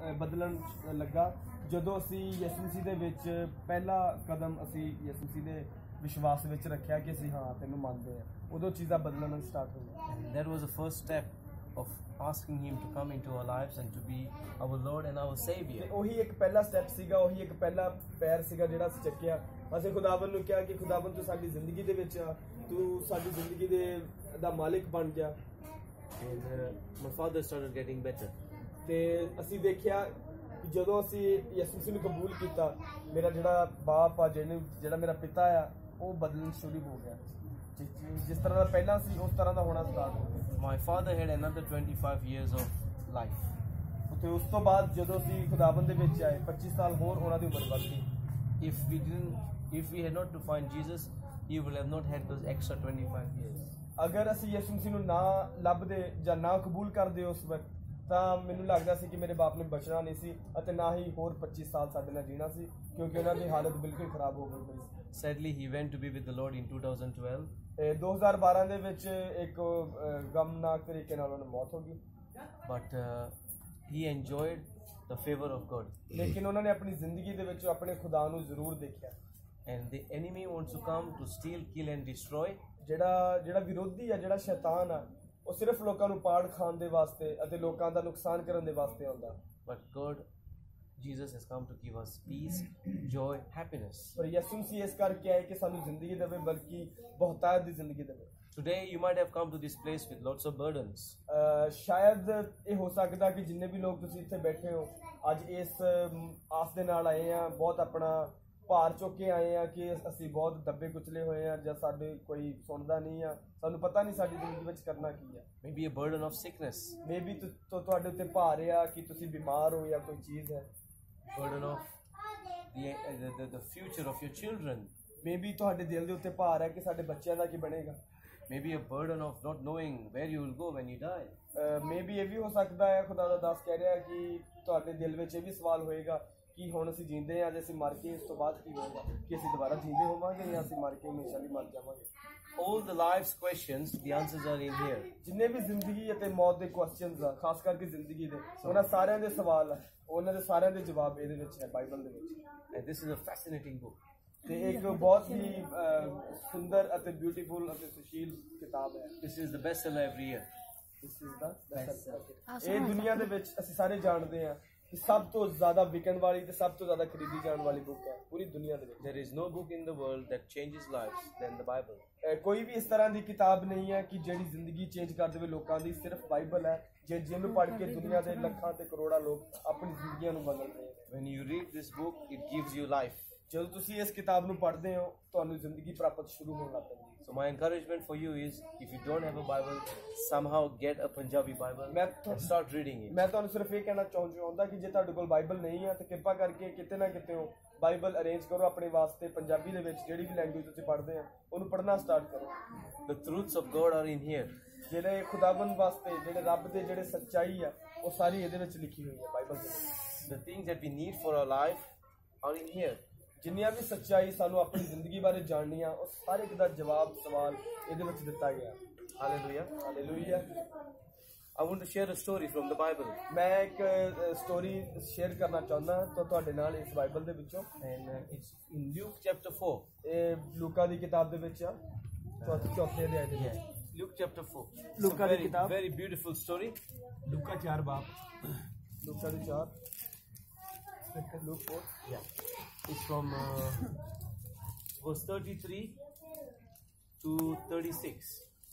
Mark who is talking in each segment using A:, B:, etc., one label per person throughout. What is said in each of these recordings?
A: ਬਦਲਣ ਲੱਗਾ ਜਦੋਂ ਅਸੀਂ ਯਿਸੂ ਮਸੀਹ ਦੇ ਵਿੱਚ ਪਹਿਲਾ ਕਦਮ ਅਸੀਂ ਯਿਸੂ ਮਸੀਹ ਦੇ ਵਿਸ਼ਵਾਸ ਵਿੱਚ ਰੱਖਿਆ ਕਿ ਅਸੀਂ ਹਾਂ ਤੈਨੂੰ ਮੰਨਦੇ ਹਾਂ, ਉਦੋਂ ਚੀਜ਼ਾਂ ਬਦਲਣਾ ਸਟਾਰਟ ਹੋਈਆਂ।
B: And that was the first step of asking him to come into our lives and to be our Lord and our Savior.
A: ਉਹੀ ਇੱਕ ਪਹਿਲਾ ਸਟੈਪ ਸੀਗਾ, ਉਹੀ ਇੱਕ ਪਹਿਲਾ ਪੈਰ ਸੀਗਾ ਜਿਹੜਾ ਅਸੀਂ ਚੱਕਿਆ। ਅਸੀਂ ਖੁਦਾਵੰਦ ਨੂੰ ਕਿਹਾ ਕਿ ਖੁਦਾਵੰਦ ਤੂੰ ਸਾਡੀ ਜ਼ਿੰਦਗੀ ਦੇ ਵਿੱਚ ਆ, ਤੂੰ ਸਾਡੀ ਜ਼ਿੰਦਗੀ ਦਾ ਮਾਲਿਕ ਬਣ ਜਾ।
B: And my father started getting better.
A: ਤੇ ਅਸੀਂ ਦੇਖਿਆ ਕਿ ਜਦੋਂ ਅਸੀਂ ਯਿਸੂ ਮਸੀਹ ਨੂੰ ਕਬੂਲ ਕੀਤਾ, ਮੇਰਾ ਜਿਹੜਾ ਬਾਪ ਆ, ਜਿਹੜਾ ਮੇਰਾ ਪਿਤਾ ਆ, ਉਹ ਬਦਲਣ ਸ਼ੁਰੂ ਹੋ ਗਿਆ। ਜਿਸ ਤਰ੍ਹਾਂ ਦਾ ਪਹਿਲਾਂ ਸੀ ਉਸ ਤਰ੍ਹਾਂ ਦਾ ਹੋਣਾ ਸਟਾਰਟ ਹੋ ਗਿਆ।
B: My father had another 25 years of life.
A: ਤੇ ਉਸ ਤੋਂ ਬਾਅਦ ਜਦੋਂ ਅਸੀਂ ਖੁਦਾਵੰਦ ਦੇ ਵਿੱਚ ਆਏ 25 ਸਾਲ ਹੋਰ ਉਹਨਾਂ ਦੀ ਉਮਰ ਵੱਧ ਗਈ।
B: If we had not to find Jesus, he would have not had those extra 25 years.
A: ਅਗਰ ਅਸੀਂ ਯਿਸੂ ਮਸੀਹ ਨੂੰ ਨਾ ਲੱਭਦੇ ਜਾਂ ਨਾ ਕਬੂਲ ਕਰਦੇ ਉਸ ਵਕਤ, ਤਾਂ ਮੈਨੂੰ ਲੱਗਦਾ ਸੀ ਕਿ ਮੇਰੇ ਬਾਪ ਨੇ ਬਚਣਾ ਨਹੀਂ ਸੀ ਅਤੇ ਨਾ ਹੀ ਹੋਰ 25 ਸਾਲ ਸਾਡੇ ਨਾਲ ਜੀਣਾ ਸੀ, ਕਿਉਂਕਿ ਉਹਨਾਂ ਦੀ ਹਾਲਤ ਬਿਲਕੁਲ ਖਰਾਬ ਹੋ ਗਈ ਸੀ।
B: Sadly, he went to be with the Lord in 2012.
A: 2012 ਦੇ ਵਿੱਚ ਇੱਕ ਗਮਨਾਕ ਤਰੀਕੇ ਨਾਲ ਉਹਨਾਂ ਦੀ ਮੌਤ ਹੋ ਗਈ।
B: But he enjoyed the favor of God.
A: ਲੇਕਿਨ ਉਹਨਾਂ ਨੇ ਆਪਣੀ ਜ਼ਿੰਦਗੀ ਦੇ ਵਿੱਚ ਆਪਣੇ ਖੁਦਾ ਨੂੰ ਜ਼ਰੂਰ ਦੇਖਿਆ।
B: And the enemy wants to come to steal, kill and destroy.
A: ਜਿਹੜਾ ਵਿਰੋਧੀ ਆ, ਜਿਹੜਾ ਸ਼ੈਤਾਨ ਆ, ਉਹ ਸਿਰਫ ਲੋਕਾਂ ਨੂੰ ਪਾੜ ਖਾਣ ਦੇ ਵਾਸਤੇ ਅਤੇ ਲੋਕਾਂ ਦਾ ਨੁਕਸਾਨ ਕਰਨ ਦੇ ਵਾਸਤੇ ਆਉਂਦਾ।
B: But God, Jesus has come to give us peace, joy, happiness.
A: ਪਰ ਯਿਸੂ ਮਸੀਹ ਇਸ ਕਰਕੇ ਆਏ ਕਿ ਸਾਨੂੰ ਜ਼ਿੰਦਗੀ ਦੇਵੇ, ਬਲਕਿ ਬਹੁਤਾਇਤ ਦੀ ਜ਼ਿੰਦਗੀ ਦੇਵੇ।
B: Today you might have come to this place with lots of burdens.
A: ਸ਼ਾਇਦ ਇਹ ਹੋ ਸਕਦਾ ਕਿ ਜਿੰਨੇ ਵੀ ਲੋਕ ਤੁਸੀਂ ਇੱਥੇ ਬੈਠੇ ਹੋ ਅੱਜ ਇਸ ਆਸ ਦੇ ਨਾਲ ਆਏ ਆ, ਬਹੁਤ ਆਪਣਾ ਭਾਰ ਚੁੱਕ ਕੇ ਆਏ ਆ ਕਿ ਅਸੀਂ ਬਹੁਤ ਦੱਬੇ ਕੁਚਲੇ ਹੋਏ ਆ, ਜਾਂ ਸਾਡੇ ਕੋਈ ਸੁਣਦਾ ਨਹੀਂ ਆ, ਸਾਨੂੰ ਪਤਾ ਨਹੀਂ ਸਾਡੀ ਜ਼ਿੰਦਗੀ ਵਿੱਚ ਕਰਨਾ ਕੀ ਆ।
B: Maybe a burden of sickness.
A: Maybe ਤੁਹਾਡੇ ਉੱਤੇ ਭਾਰ ਆ ਕਿ ਤੁਸੀਂ ਬਿਮਾਰ ਹੋ ਜਾਂ ਕੋਈ ਚੀਜ਼ ਹੈ।
B: Burden of the future of your children.
A: Maybe ਤੁਹਾਡੇ ਦਿਲ ਦੇ ਉੱਤੇ ਭਾਰ ਹੈ ਕਿ ਸਾਡੇ ਬੱਚਿਆਂ ਦਾ ਕੀ ਬਣੇਗਾ।
B: Maybe a burden of not knowing where you will go when you die.
A: Maybe ਇਹ ਵੀ ਹੋ ਸਕਦਾ ਹੈ, ਖੁਦਾ ਦਾ ਦਾਸ ਕਹਿ ਰਿਹਾ ਕਿ ਤੁਹਾਡੇ ਦਿਲ ਵਿੱਚ ਇਹ ਵੀ ਸਵਾਲ ਹੋਏਗਾ ਕਿ ਹੁਣ ਅਸੀਂ ਜੀਂਦੇ ਹਾਂ, ਜੇ ਅਸੀਂ ਮਰ ਕੇ ਇਸ ਤੋਂ ਬਾਅਦ ਕੀ ਹੋਏਗਾ, ਕਿ ਅਸੀਂ ਦੁਬਾਰਾ ਜੀਂਦੇ ਹੋਵਾਂਗੇ ਜਾਂ ਅਸੀਂ ਮਰ ਕੇ ਹਮੇਸ਼ਾ ਲਈ ਮਰ ਜਾਵਾਂਗੇ।
B: All the life's questions, the answers are in here.
A: ਜਿੰਨੇ ਵੀ ਜ਼ਿੰਦਗੀ ਅਤੇ ਮੌਤ ਦੇ ਕੁਐਸਚਨਸ ਆ, ਖਾਸ ਕਰਕੇ ਜ਼ਿੰਦਗੀ ਦੇ, ਉਹਨਾਂ ਸਾਰਿਆਂ ਦੇ ਸਵਾਲ ਆ, ਉਹਨਾਂ ਦੇ ਸਾਰਿਆਂ ਦੇ ਜਵਾਬ ਇਹਦੇ ਵਿੱਚ ਹੈ, ਬਾਈਬਲ ਦੇ ਵਿੱਚ।
B: And this is a fascinating book.
A: ਤੇ ਇੱਕ ਬਹੁਤ ਹੀ ਸੁੰਦਰ ਅਤੇ ਬਿਊਟੀਫੁਲ ਅਤੇ ਸੁਸ਼ੀਲ ਕਿਤਾਬ ਹੈ।
B: This is the bestseller every year.
A: This is the bestseller. ਇਹ ਦੁਨੀਆ ਦੇ ਵਿੱਚ ਅਸੀਂ ਸਾਰੇ ਜਾਣਦੇ ਹਾਂ ਕਿ ਸਭ ਤੋਂ ਜ਼ਿਆਦਾ ਵਿਕਣ ਵਾਲੀ ਤੇ ਸਭ ਤੋਂ ਜ਼ਿਆਦਾ ਖਰੀਦੀ ਜਾਣ ਵਾਲੀ ਬੁੱਕ ਹੈ ਪੂਰੀ ਦੁਨੀਆ ਦੇ ਵਿੱਚ।
B: There is no book in the world that changes lives than the Bible.
A: ਕੋਈ ਵੀ ਇਸ ਤਰ੍ਹਾਂ ਦੀ ਕਿਤਾਬ ਨਹੀਂ ਹੈ ਕਿ ਜਿਹੜੀ ਜ਼ਿੰਦਗੀ ਚੇਂਜ ਕਰ ਦੇਵੇ ਲੋਕਾਂ ਦੀ, ਸਿਰਫ ਬਾਈਬਲ ਹੈ ਜਿਹਨੂੰ ਪੜ੍ਹ ਕੇ ਦੁਨੀਆ ਦੇ ਲੱਖਾਂ ਤੇ ਕਰੋੜਾਂ ਲੋਕ ਆਪਣੀ ਜ਼ਿੰਦਗੀਆਂ ਨੂੰ ਬਦਲ ਰਹੇ ਨੇ।
B: When you read this book, it gives you life.
A: ਜਦੋਂ ਤੁਸੀਂ ਇਸ ਕਿਤਾਬ ਨੂੰ ਪੜ੍ਹਦੇ ਹੋ ਤੁਹਾਨੂੰ ਜ਼ਿੰਦਗੀ ਪ੍ਰਾਪਤ ਸ਼ੁਰੂ ਹੋਣ ਲੱਗ ਪੈਂਦੀ ਹੈ।
B: So my encouragement for you is, if you don't have a Bible, somehow get a Punjabi Bible and start reading it.
A: ਮੈਂ ਤੁਹਾਨੂੰ ਸਿਰਫ ਇਹ ਕਹਿਣਾ ਚਾਹੁੰਦਾ ਕਿ ਜੇ ਤੁਹਾਡੇ ਕੋਲ ਬਾਈਬਲ ਨਹੀਂ ਹੈ ਤਾਂ ਕਿਰਪਾ ਕਰਕੇ ਕਿਤੇ ਨਾ ਕਿਤੇ ਬਾਈਬਲ ਅਰੇਂਜ ਕਰੋ ਆਪਣੇ ਵਾਸਤੇ, ਪੰਜਾਬੀ ਦੇ ਵਿੱਚ ਜਿਹੜੀ ਵੀ ਲੈਂਗੁਏਜ ਤੁਸੀਂ ਪੜ੍ਹਦੇ ਆ ਉਹਨੂੰ ਪੜ੍ਹਨਾ ਸਟਾਰਟ ਕਰੋ।
B: The truths of God are in here.
A: ਜਿਹੜੇ ਖੁਦਾਵੰਦ ਵਾਸਤੇ, ਜਿਹੜੇ ਰੱਬ ਦੇ ਜਿਹੜੇ ਸੱਚਾਈ ਆ, ਉਹ ਸਾਰੀ ਇਹਦੇ ਵਿੱਚ ਲਿਖੀ ਹੋਈ ਹੈ ਬਾਈਬਲ ਦੇ ਵਿੱਚ।
B: The things that we need for our life are in here.
A: ਜਿੰਨੀਆਂ ਵੀ ਸੱਚਾਈ ਸਾਨੂੰ ਆਪਣੀ ਜ਼ਿੰਦਗੀ ਬਾਰੇ ਜਾਣਨੀ ਆ, ਉਹ ਸਾਰੇ ਇੱਕ ਦਾ ਜਵਾਬ ਸਵਾਲ ਇਹਦੇ ਵਿੱਚ ਦਿੱਤਾ ਗਿਆ।
B: Hallelujah.
A: Hallelujah.
B: I want to share a story from the Bible.
A: ਮੈਂ ਇੱਕ ਸਟੋਰੀ ਸ਼ੇਅਰ ਕਰਨਾ ਚਾਹੁੰਦਾ ਤੁਹਾਡੇ ਨਾਲ ਇਸ ਬਾਈਬਲ ਦੇ ਵਿੱਚੋਂ।
B: And it's in Luke chapter 4.
A: ਇਹ ਲੂਕਾ ਦੀ ਕਿਤਾਬ ਦੇ ਵਿੱਚ ਆ, ਚੌਥੇ ਅਧਿਆਇ ਦੇ ਵਿੱਚ।
B: Luke chapter 4.
A: ਲੂਕਾ ਦੀ ਕਿਤਾਬ,
B: very beautiful story.
A: ਲੂਕਾ 4 ਬਾਬ, ਲੂਕਾ ਦੀ 4, Luke 4.
B: Yeah. It's from verse 33 to 36.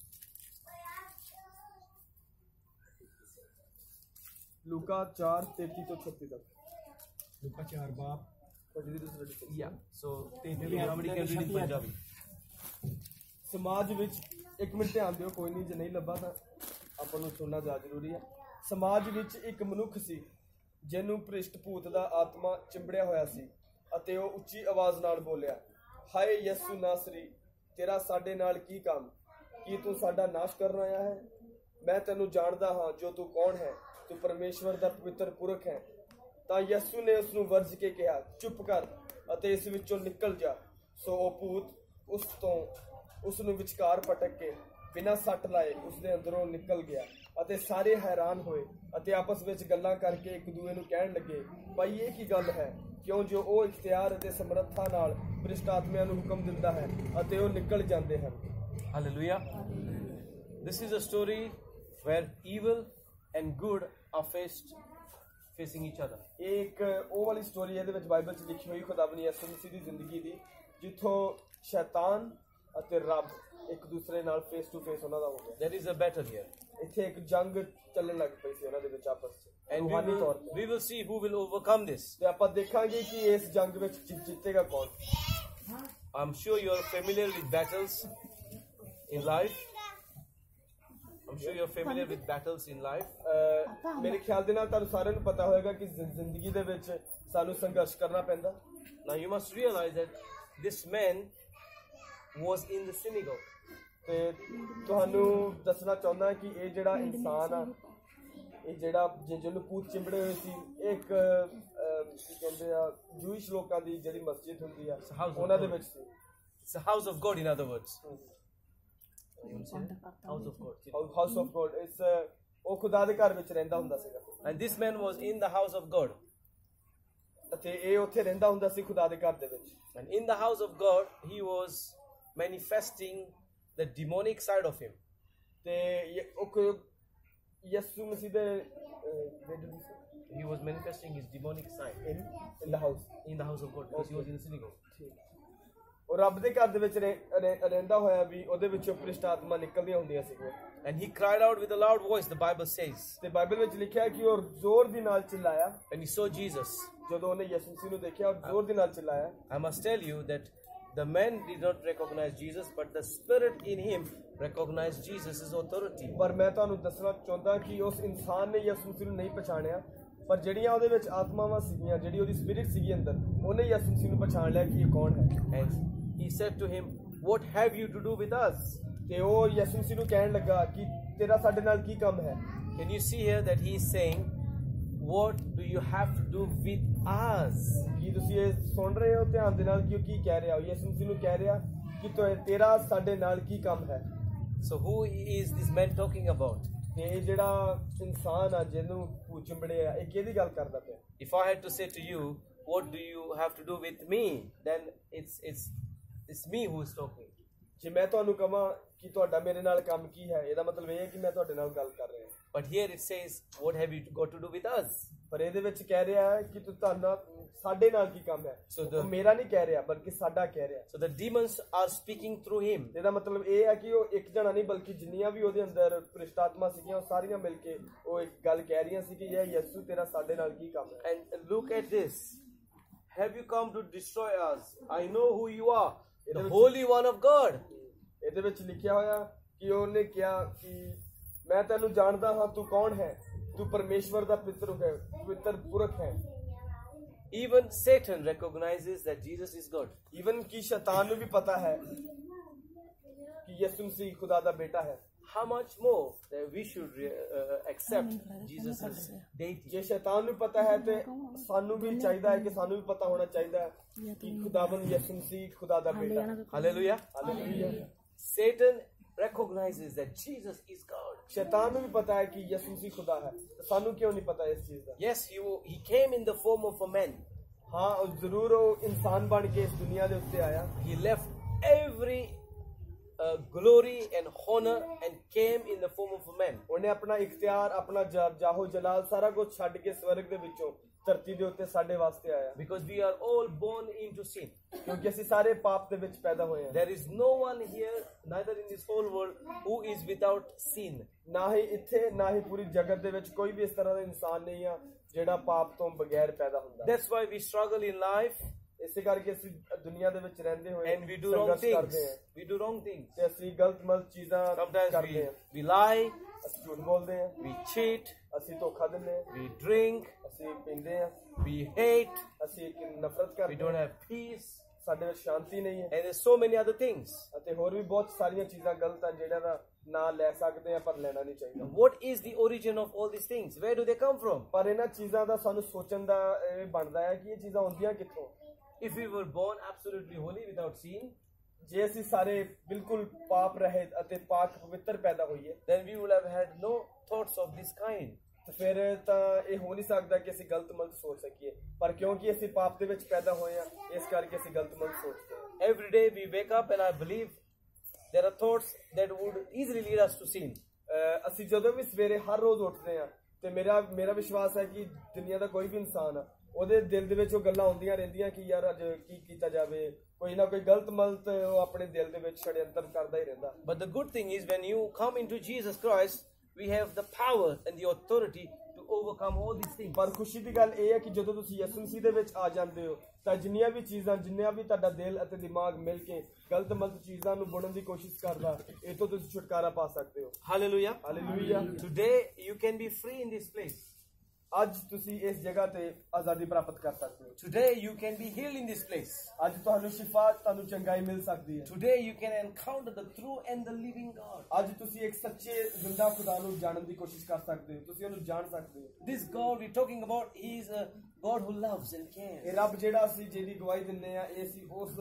A: ਲੂਕਾ 4 33 ਤੋਂ 36 ਤੱਕ।
C: ਲੂਕਾ 4 ਬਾਬ।
B: Yeah. So everybody can read in Punjabi.
A: ਸਮਾਜ ਵਿੱਚ ਇੱਕ ਮਿੰਟ ਧਿਆਨ ਦਿਓ, ਕੋਈ ਨਹੀਂ, ਜੇ ਨਹੀਂ ਲੱਭਾ ਤਾਂ ਆਪਾਂ ਨੂੰ ਸੁਣਨਾ ਜ਼ਿਆਦਾ ਜ਼ਰੂਰੀ ਹੈ। ਸਮਾਜ ਵਿੱਚ ਇੱਕ ਮਨੁੱਖ ਸੀ ਜਿਹਨੂੰ ਭ੍ਰਿਸ਼ਟ ਭੂਤ ਦਾ ਆਤਮਾ ਚਿੰਬੜਿਆ ਹੋਇਆ ਸੀ ਅਤੇ ਉਹ ਉੱਚੀ ਆਵਾਜ਼ ਨਾਲ ਬੋਲਿਆ, ਹਾਏ ਯਿਸੂ ਨਾਸਰੀ, ਤੇਰਾ ਸਾਡੇ ਨਾਲ ਕੀ ਕੰਮ? ਕੀ ਤੂੰ ਸਾਡਾ ਨਾਸ਼ ਕਰਨ ਆਇਆ ਹੈ? ਮੈਂ ਤੈਨੂੰ ਜਾਣਦਾ ਹਾਂ ਜੋ ਤੂੰ ਕੌਣ ਹੈ, ਤੂੰ ਪਰਮੇਸ਼ਵਰ ਦਾ ਪਵਿੱਤਰ ਪੁਰਖ ਹੈ। ਤਾਂ ਯਿਸੂ ਨੇ ਉਸ ਨੂੰ ਵਰਜ ਕੇ ਕਿਹਾ, ਚੁੱਪ ਕਰ ਅਤੇ ਇਸ ਵਿੱਚੋਂ ਨਿਕਲ ਜਾ। ਸੋ ਉਹ ਭੂਤ ਉਸ ਨੂੰ ਵਿਚਕਾਰ ਪਟਕ ਕੇ ਬਿਨਾਂ ਸੱਟ ਲਾਏ ਉਸ ਦੇ ਅੰਦਰੋਂ ਨਿਕਲ ਗਿਆ ਅਤੇ ਸਾਰੇ ਹੈਰਾਨ ਹੋਏ ਅਤੇ ਆਪਸ ਵਿੱਚ ਗੱਲਾਂ ਕਰਕੇ ਇੱਕ ਦੂਏ ਨੂੰ ਕਹਿਣ ਲੱਗੇ, ਭਾਈ ਇਹ ਕੀ ਗੱਲ ਹੈ? ਕਿਉਂ ਜੋ ਉਹ ਇਖਤਿਆਰ ਅਤੇ ਸਮਰੱਥਾ ਨਾਲ ਭ੍ਰਿਸ਼ਟ ਆਤਮਿਆਂ ਨੂੰ ਹੁਕਮ ਦਿੰਦਾ ਹੈ ਅਤੇ ਉਹ ਨਿਕਲ ਜਾਂਦੇ ਹਨ।
B: Hallelujah. This is a story where evil and good are facing each other.
A: ਇਹ ਇੱਕ ਉਹ ਵਾਲੀ ਸਟੋਰੀ ਇਹਦੇ ਵਿੱਚ ਬਾਈਬਲ 'ਚ ਲਿਖੀ ਹੋਈ ਖੁਦਾਵੰਦ ਯਿਸੂ ਮਸੀਹ ਦੀ ਜ਼ਿੰਦਗੀ ਦੀ, ਜਿੱਥੋਂ ਸ਼ੈਤਾਨ ਅਤੇ ਰੱਬ ਇੱਕ ਦੂਸਰੇ ਨਾਲ ਫੇਸ ਟੂ ਫੇਸ ਉਹਨਾਂ ਦਾ ਹੋ ਗਿਆ।
B: There is a battle here.
A: ਇੱਥੇ ਇੱਕ ਜੰਗ ਚੱਲਣ ਲੱਗ ਪਈ ਸੀ ਉਹਨਾਂ ਦੇ ਵਿੱਚ ਆਪਸ 'ਚ।
B: And we will see who will overcome this.
A: ਤੇ ਆਪਾਂ ਦੇਖਾਂਗੇ ਕਿ ਇਸ ਜੰਗ ਵਿੱਚ ਜਿੱਤੇਗਾ ਕੌਣ।
B: I'm sure you are familiar with battles in life. I'm sure you're familiar with battles in life.
A: ਮੇਰੇ ਖਿਆਲ ਦੇ ਨਾਲ ਤੁਹਾਨੂੰ ਸਾਰਿਆਂ ਨੂੰ ਪਤਾ ਹੋਵੇਗਾ ਕਿ ਜ਼ਿੰਦਗੀ ਦੇ ਵਿੱਚ ਸਾਨੂੰ ਸੰਘਰਸ਼ ਕਰਨਾ ਪੈਂਦਾ।
B: Now you must realize that this man was in the synagogue.
A: ਤੇ ਤੁਹਾਨੂੰ ਦੱਸਣਾ ਚਾਹੁੰਦਾ ਕਿ ਇਹ ਜਿਹੜਾ ਇਨਸਾਨ ਆ, ਇਹ ਜਿਹੜਾ ਜਿਹਨੂੰ ਭੂਤ ਚਿੰਬੜੇ ਹੋਏ ਸੀ, ਇੱਕ ਕੀ ਕਹਿੰਦੇ ਆ ਜੂਇਸ਼ ਲੋਕਾਂ ਦੀ ਜਿਹੜੀ ਮਸਜਿਦ ਹੁੰਦੀ ਆ ਉਹਨਾਂ ਦੇ ਵਿੱਚ ਸੀ।
B: It's a house of God, in other words. House of God.
A: House of God. ਉਹ ਖੁਦਾ ਦੇ ਘਰ ਵਿੱਚ ਰਹਿੰਦਾ ਹੁੰਦਾ ਸੀਗਾ।
B: And this man was in the house of God.
A: ਅਤੇ ਇਹ ਉੱਥੇ ਰਹਿੰਦਾ ਹੁੰਦਾ ਸੀ ਖੁਦਾ ਦੇ ਘਰ ਦੇ ਵਿੱਚ।
B: And in the house of God, he was manifesting the demonic side of him.
A: ਤੇ ਯਿਸੂ ਮਸੀਹ ਦੇ
B: He was manifesting his demonic side
A: in the house
B: of God, because he was in the synagogue.
A: ਉਹ ਰੱਬ ਦੇ ਘਰ ਦੇ ਵਿੱਚ ਰਹਿੰਦਾ ਹੋਇਆ ਵੀ ਉਹਦੇ ਵਿੱਚੋਂ ਭ੍ਰਿਸ਼ਟ ਆਤਮਾ ਨਿਕਲਦੀਆਂ ਹੁੰਦੀਆਂ ਸੀਗੀਆਂ।
B: And he cried out with a loud voice, the Bible says.
A: ਤੇ ਬਾਈਬਲ ਵਿੱਚ ਲਿਖਿਆ ਕਿ ਉਹ ਜ਼ੋਰ ਦੀ ਨਾਲ ਚਿল্ਲਾਇਆ।
B: And he saw Jesus.
A: ਜਦੋਂ ਉਹਨੇ ਯਿਸੂ ਮਸੀਹ ਨੂੰ ਦੇਖਿਆ, ਉਹ ਜ਼ੋਰ ਦੀ ਨਾਲ ਚਿল্ਲਾਇਆ।
B: I must tell you that the man did not recognize Jesus, but the spirit in him recognized Jesus' authority.
A: ਪਰ ਮੈਂ ਤੁਹਾਨੂੰ ਦੱਸਣਾ ਚਾਹੁੰਦਾ ਕਿ ਉਸ ਇਨਸਾਨ ਨੇ ਯਿਸੂ ਮਸੀਹ ਨੂੰ ਨਹੀਂ ਪਛਾਣਿਆ, ਪਰ ਜਿਹੜੀਆਂ ਉਹਦੇ ਵਿੱਚ ਆਤਮਾਵਾਂ ਸੀਗੀਆਂ, ਜਿਹੜੀ ਉਹਦੀ ਸਪਿਰਿਟ ਸੀਗੀ ਅੰਦਰ, ਉਹਨੇ ਯਿਸੂ ਮਸੀਹ ਨੂੰ ਪਛਾਣ ਲਿਆ ਕਿ ਇਹ ਕੌਣ ਹੈ।
B: And he said to him, what have you to do with us?
A: ਤੇ ਉਹ ਯਿਸੂ ਮਸੀਹ ਨੂੰ ਕਹਿਣ ਲੱਗਾ ਕਿ ਤੇਰਾ ਸਾਡੇ ਨਾਲ ਕੀ ਕੰਮ ਹੈ।
B: Can you see here that he is saying, what do you have to do with us?
A: ਕੀ ਤੁਸੀਂ ਇਹ ਸੁਣ ਰਹੇ ਹੋ ਧਿਆਨ ਦੇ ਨਾਲ ਕਿ ਉਹ ਕੀ ਕਹਿ ਰਿਹਾ? ਯਿਸੂ ਮਸੀਹ ਨੂੰ ਕਹਿ ਰਿਹਾ ਕਿ ਤੇਰਾ ਸਾਡੇ ਨਾਲ ਕੀ ਕੰਮ ਹੈ।
B: So who is this man talking about?
A: ਤੇ ਇਹ ਜਿਹੜਾ ਇਨਸਾਨ ਆ ਜਿਹਨੂੰ ਭੂਤ ਚਿੰਬੜੇ ਆ, ਇਹ ਕਿਹਦੀ ਗੱਲ ਕਰਦਾ ਪਿਆ?
B: If I had to say to you, what do you have to do with me? Then it's me who is talking.
A: ਜੇ ਮੈਂ ਤੁਹਾਨੂੰ ਕਹਾਂ ਕਿ ਤੁਹਾਡਾ ਮੇਰੇ ਨਾਲ ਕੰਮ ਕੀ ਹੈ, ਇਹਦਾ ਮਤਲਬ ਇਹ ਹੈ ਕਿ ਮੈਂ ਤੁਹਾਡੇ ਨਾਲ ਗੱਲ ਕਰ ਰਿਹਾ।
B: But here it says, what have you got to do with us?
A: ਪਰ ਇਹਦੇ ਵਿੱਚ ਕਹਿ ਰਿਹਾ ਹੈ ਕਿ ਤੁਹਾਡਾ ਸਾਡੇ ਨਾਲ ਕੀ ਕੰਮ ਹੈ। ਉਹ ਮੇਰਾ ਨਹੀਂ ਕਹਿ ਰਿਹਾ ਬਲਕਿ ਸਾਡਾ ਕਹਿ ਰਿਹਾ।
B: So the demons are speaking through him.
A: ਇਹਦਾ ਮਤਲਬ ਇਹ ਹੈ ਕਿ ਉਹ ਇੱਕ ਜਣਾ ਨਹੀਂ ਬਲਕਿ ਜਿੰਨੀਆਂ ਵੀ ਉਹਦੇ ਅੰਦਰ ਭ੍ਰਿਸ਼ਟ ਆਤਮਾ ਸੀਗੀਆਂ, ਉਹ ਸਾਰੀਆਂ ਮਿਲ ਕੇ ਉਹ ਇੱਕ ਗੱਲ ਕਹਿ ਰਹੀਆਂ ਸੀ ਕਿ ਇਹ ਯਿਸੂ ਤੇਰਾ ਸਾਡੇ ਨਾਲ ਕੀ ਕੰਮ ਹੈ।
B: And look at this. Have you come to destroy us? I know who you are, the Holy One of God.
A: ਇਹਦੇ ਵਿੱਚ ਲਿਖਿਆ ਹੋਇਆ ਕਿ ਉਹਨੇ ਕਿਹਾ ਕਿ ਮੈਂ ਤੈਨੂੰ ਜਾਣਦਾ ਹਾਂ, ਤੂੰ ਕੌਣ ਹੈ, ਤੂੰ ਪਰਮੇਸ਼ਵਰ ਦਾ ਪਵਿੱਤਰ ਪੁਰਖ ਹੈ।
B: Even Satan recognizes that Jesus is God.
A: Even ਕਿ ਸ਼ੈਤਾਨ ਨੂੰ ਵੀ ਪਤਾ ਹੈ ਕਿ ਯਿਸੂ ਮਸੀਹ ਖੁਦਾ ਦਾ ਬੇਟਾ ਹੈ।
B: How much more that we should accept Jesus' deity?
A: ਜੇ ਸ਼ੈਤਾਨ ਨੂੰ ਪਤਾ ਹੈ ਤੇ ਸਾਨੂੰ ਵੀ ਚਾਹੀਦਾ ਹੈ ਕਿ ਸਾਨੂੰ ਵੀ ਪਤਾ ਹੋਣਾ ਚਾਹੀਦਾ ਹੈ ਕਿ ਖੁਦਾਵੰਦ ਯਿਸੂ ਮਸੀਹ ਖੁਦਾ ਦਾ ਬੇਟਾ ਹੈ।
B: Hallelujah.
A: Hallelujah.
B: Satan recognizes that Jesus is God.
A: ਸ਼ੈਤਾਨ ਨੂੰ ਵੀ ਪਤਾ ਹੈ ਕਿ ਯਿਸੂ ਮਸੀਹ ਖੁਦਾ ਹੈ, ਸਾਨੂੰ ਕਿਉਂ ਨਹੀਂ ਪਤਾ ਇਸ ਚੀਜ਼ ਦਾ?
B: Yes, he came in the form of a man.
A: ਹਾਂ, ਜ਼ਰੂਰ ਉਹ ਇਨਸਾਨ ਬਣ ਕੇ ਇਸ ਦੁਨੀਆ ਦੇ ਉੱਤੇ ਆਇਆ।
B: He left every glory and honor and came in the form of a man.
A: ਉਹਨੇ ਆਪਣਾ ਇਖਤਿਆਰ, ਆਪਣਾ ਜਾਹੋ ਜਲਾਲ ਸਾਰਾ ਕੁਝ ਛੱਡ ਕੇ ਸਵਰਗ ਦੇ ਵਿੱਚੋਂ ਧਰਤੀ ਦੇ ਉੱਤੇ ਸਾਡੇ ਵਾਸਤੇ ਆਇਆ।
B: Because we are all born into sin.
A: ਕਿਉਂਕਿ ਅਸੀਂ ਸਾਰੇ ਪਾਪ ਦੇ ਵਿੱਚ ਪੈਦਾ ਹੋਏ ਹਾਂ।
B: There is no one here, neither in this whole world, who is without sin.
A: ਨਾ ਹੀ ਇੱਥੇ ਨਾ ਹੀ ਪੂਰੀ ਜਗਤ ਦੇ ਵਿੱਚ ਕੋਈ ਵੀ ਇਸ ਤਰ੍ਹਾਂ ਦਾ ਇਨਸਾਨ ਨਹੀਂ ਆ ਜਿਹੜਾ ਪਾਪ ਤੋਂ ਬਗੈਰ ਪੈਦਾ ਹੁੰਦਾ।
B: That's why we struggle in life.
A: ਇਸੇ ਕਰਕੇ ਅਸੀਂ ਦੁਨੀਆ ਦੇ ਵਿੱਚ ਰਹਿੰਦੇ ਹੋਏ
B: And we do wrong things. We do wrong things.
A: ਤੇ ਅਸੀਂ ਗਲਤ ਚੀਜ਼ਾਂ ਕਰਦੇ ਹਾਂ।
B: We lie.
A: ਅਸੀਂ ਝੂਠ ਬੋਲਦੇ ਹਾਂ।
B: We cheat.
A: ਅਸੀਂ ਧੋਖਾ ਦਿੰਦੇ ਹਾਂ।
B: We drink.
A: ਅਸੀਂ ਪੀਂਦੇ ਹਾਂ।
B: We hate.
A: ਅਸੀਂ ਨਫ਼ਰਤ ਕਰਦੇ ਹਾਂ।
B: We don't have peace.
A: ਸਾਡੇ ਵਿੱਚ ਸ਼ਾਂਤੀ ਨਹੀਂ ਹੈ।
B: And there's so many other things.
A: ਅਤੇ ਹੋਰ ਵੀ ਬਹੁਤ ਸਾਰੀਆਂ ਚੀਜ਼ਾਂ ਗਲਤ ਹਨ ਜਿਹੜਾਂ ਦਾ ਨਾਂ ਲੈ ਸਕਦੇ ਆ ਪਰ ਲੈਣਾ ਨਹੀਂ ਚਾਹੀਦਾ।
B: What is the origin of all these things? Where do they come from?
A: ਪਰ ਇਹਨਾਂ ਚੀਜ਼ਾਂ ਦਾ ਸਾਨੂੰ ਸੋਚਣ ਦਾ ਇਹ ਬਣਦਾ ਹੈ ਕਿ ਇਹ ਚੀਜ਼ਾਂ ਆਉਂਦੀਆਂ ਕਿੱਥੋਂ?
B: If we were born absolutely holy without sin,
A: ਜੇ ਅਸੀਂ ਸਾਰੇ ਬਿਲਕੁਲ ਪਾਪ ਰਹਿਤ ਅਤੇ ਪਾਕ ਪਵਿੱਤਰ ਪੈਦਾ ਹੋਈਏ,
B: then we will have had no thoughts of this kind.
A: ਤੇ ਫਿਰ ਤਾਂ ਇਹ ਹੋ ਨਹੀਂ ਸਕਦਾ ਕਿ ਅਸੀਂ ਗਲਤ ਮਲਤ ਸੋਚ ਸਕੀਏ। ਪਰ ਕਿਉਂਕਿ ਅਸੀਂ ਪਾਪ ਦੇ ਵਿੱਚ ਪੈਦਾ ਹੋਏ ਹਾਂ, ਇਸ ਕਰਕੇ ਅਸੀਂ ਗਲਤ ਮਲਤ ਸੋਚਦੇ ਹਾਂ।
B: Every day we wake up and I believe there are thoughts that would easily lead us to sin.
A: ਅਸੀਂ ਜਦੋਂ ਵੀ ਸਵੇਰੇ ਹਰ ਰੋਜ਼ ਉੱਠਦੇ ਹਾਂ ਤੇ ਮੇਰਾ ਵਿਸ਼ਵਾਸ ਹੈ ਕਿ ਦੁਨੀਆ ਦਾ ਕੋਈ ਵੀ ਇਨਸਾਨ ਆ, ਉਹਦੇ ਦਿਲ ਦੇ ਵਿੱਚ ਉਹ ਗੱਲਾਂ ਆਉਂਦੀਆਂ ਰਹਿੰਦੀਆਂ ਕਿ ਯਾਰ ਅੱਜ ਕੀ ਕੀਤਾ ਜਾਵੇ, ਕੋਈ ਨਾ ਕੋਈ ਗਲਤ ਮਲਤ ਉਹ ਆਪਣੇ ਦਿਲ ਦੇ ਵਿੱਚ ਛੜਯੰਤਰ ਕਰਦਾ ਹੀ ਰਹਿੰਦਾ।
B: But the good thing is when you come into Jesus Christ, we have the power and the authority to overcome all these things.
A: ਪਰ ਖੁਸ਼ੀ ਦੀ ਗੱਲ ਇਹ ਹੈ ਕਿ ਜਦੋਂ ਤੁਸੀਂ ਯਿਸੂ ਮਸੀਹ ਦੇ ਵਿੱਚ ਆ ਜਾਂਦੇ ਹੋ ਤਾਂ ਜਿੰਨੀਆਂ ਵੀ ਚੀਜ਼ਾਂ, ਜਿੰਨੀਆਂ ਵੀ ਤੁਹਾਡਾ ਦਿਲ ਅਤੇ ਦਿਮਾਗ ਮਿਲ ਕੇ ਗਲਤ ਮਲਤ ਚੀਜ਼ਾਂ ਨੂੰ ਬੁਣਨ ਦੀ ਕੋਸ਼ਿਸ਼ ਕਰਦਾ, ਇਹ ਤੋਂ ਤੁਸੀਂ ਛੁਟਕਾਰਾ ਪਾ ਸਕਦੇ ਹੋ।
B: Hallelujah.
A: Hallelujah.
B: Today you can be free in this place.
A: ਅੱਜ ਤੁਸੀਂ ਇਸ ਜਗ੍ਹਾ ਤੇ ਆਜ਼ਾਦੀ ਪ੍ਰਾਪਤ ਕਰ ਸਕਦੇ ਹੋ।
B: Today you can be healed in this place.
A: ਅੱਜ ਤੁਹਾਨੂੰ ਸ਼ਿਫਾ, ਤੁਹਾਨੂੰ ਚੰਗਾਈ ਮਿਲ ਸਕਦੀ ਹੈ।
B: Today you can encounter the true and the living God.
A: ਅੱਜ ਤੁਸੀਂ ਇੱਕ ਸੱਚੇ ਜ਼ਿੰਦਾ ਖੁਦਾ ਨੂੰ ਜਾਣਨ ਦੀ ਕੋਸ਼ਿਸ਼ ਕਰ ਸਕਦੇ ਹੋ, ਤੁਸੀਂ ਉਹਨੂੰ ਜਾਣ ਸਕਦੇ ਹੋ।
B: This God we're talking about, He is a God who loves and cares.
A: ਇਹ ਰੱਬ ਜਿਹੜਾ ਅਸੀਂ ਜਿਹਦੀ ਗਵਾਹੀ ਦਿੰਦੇ ਆ, ਇਹ ਅਸੀਂ ਉਸ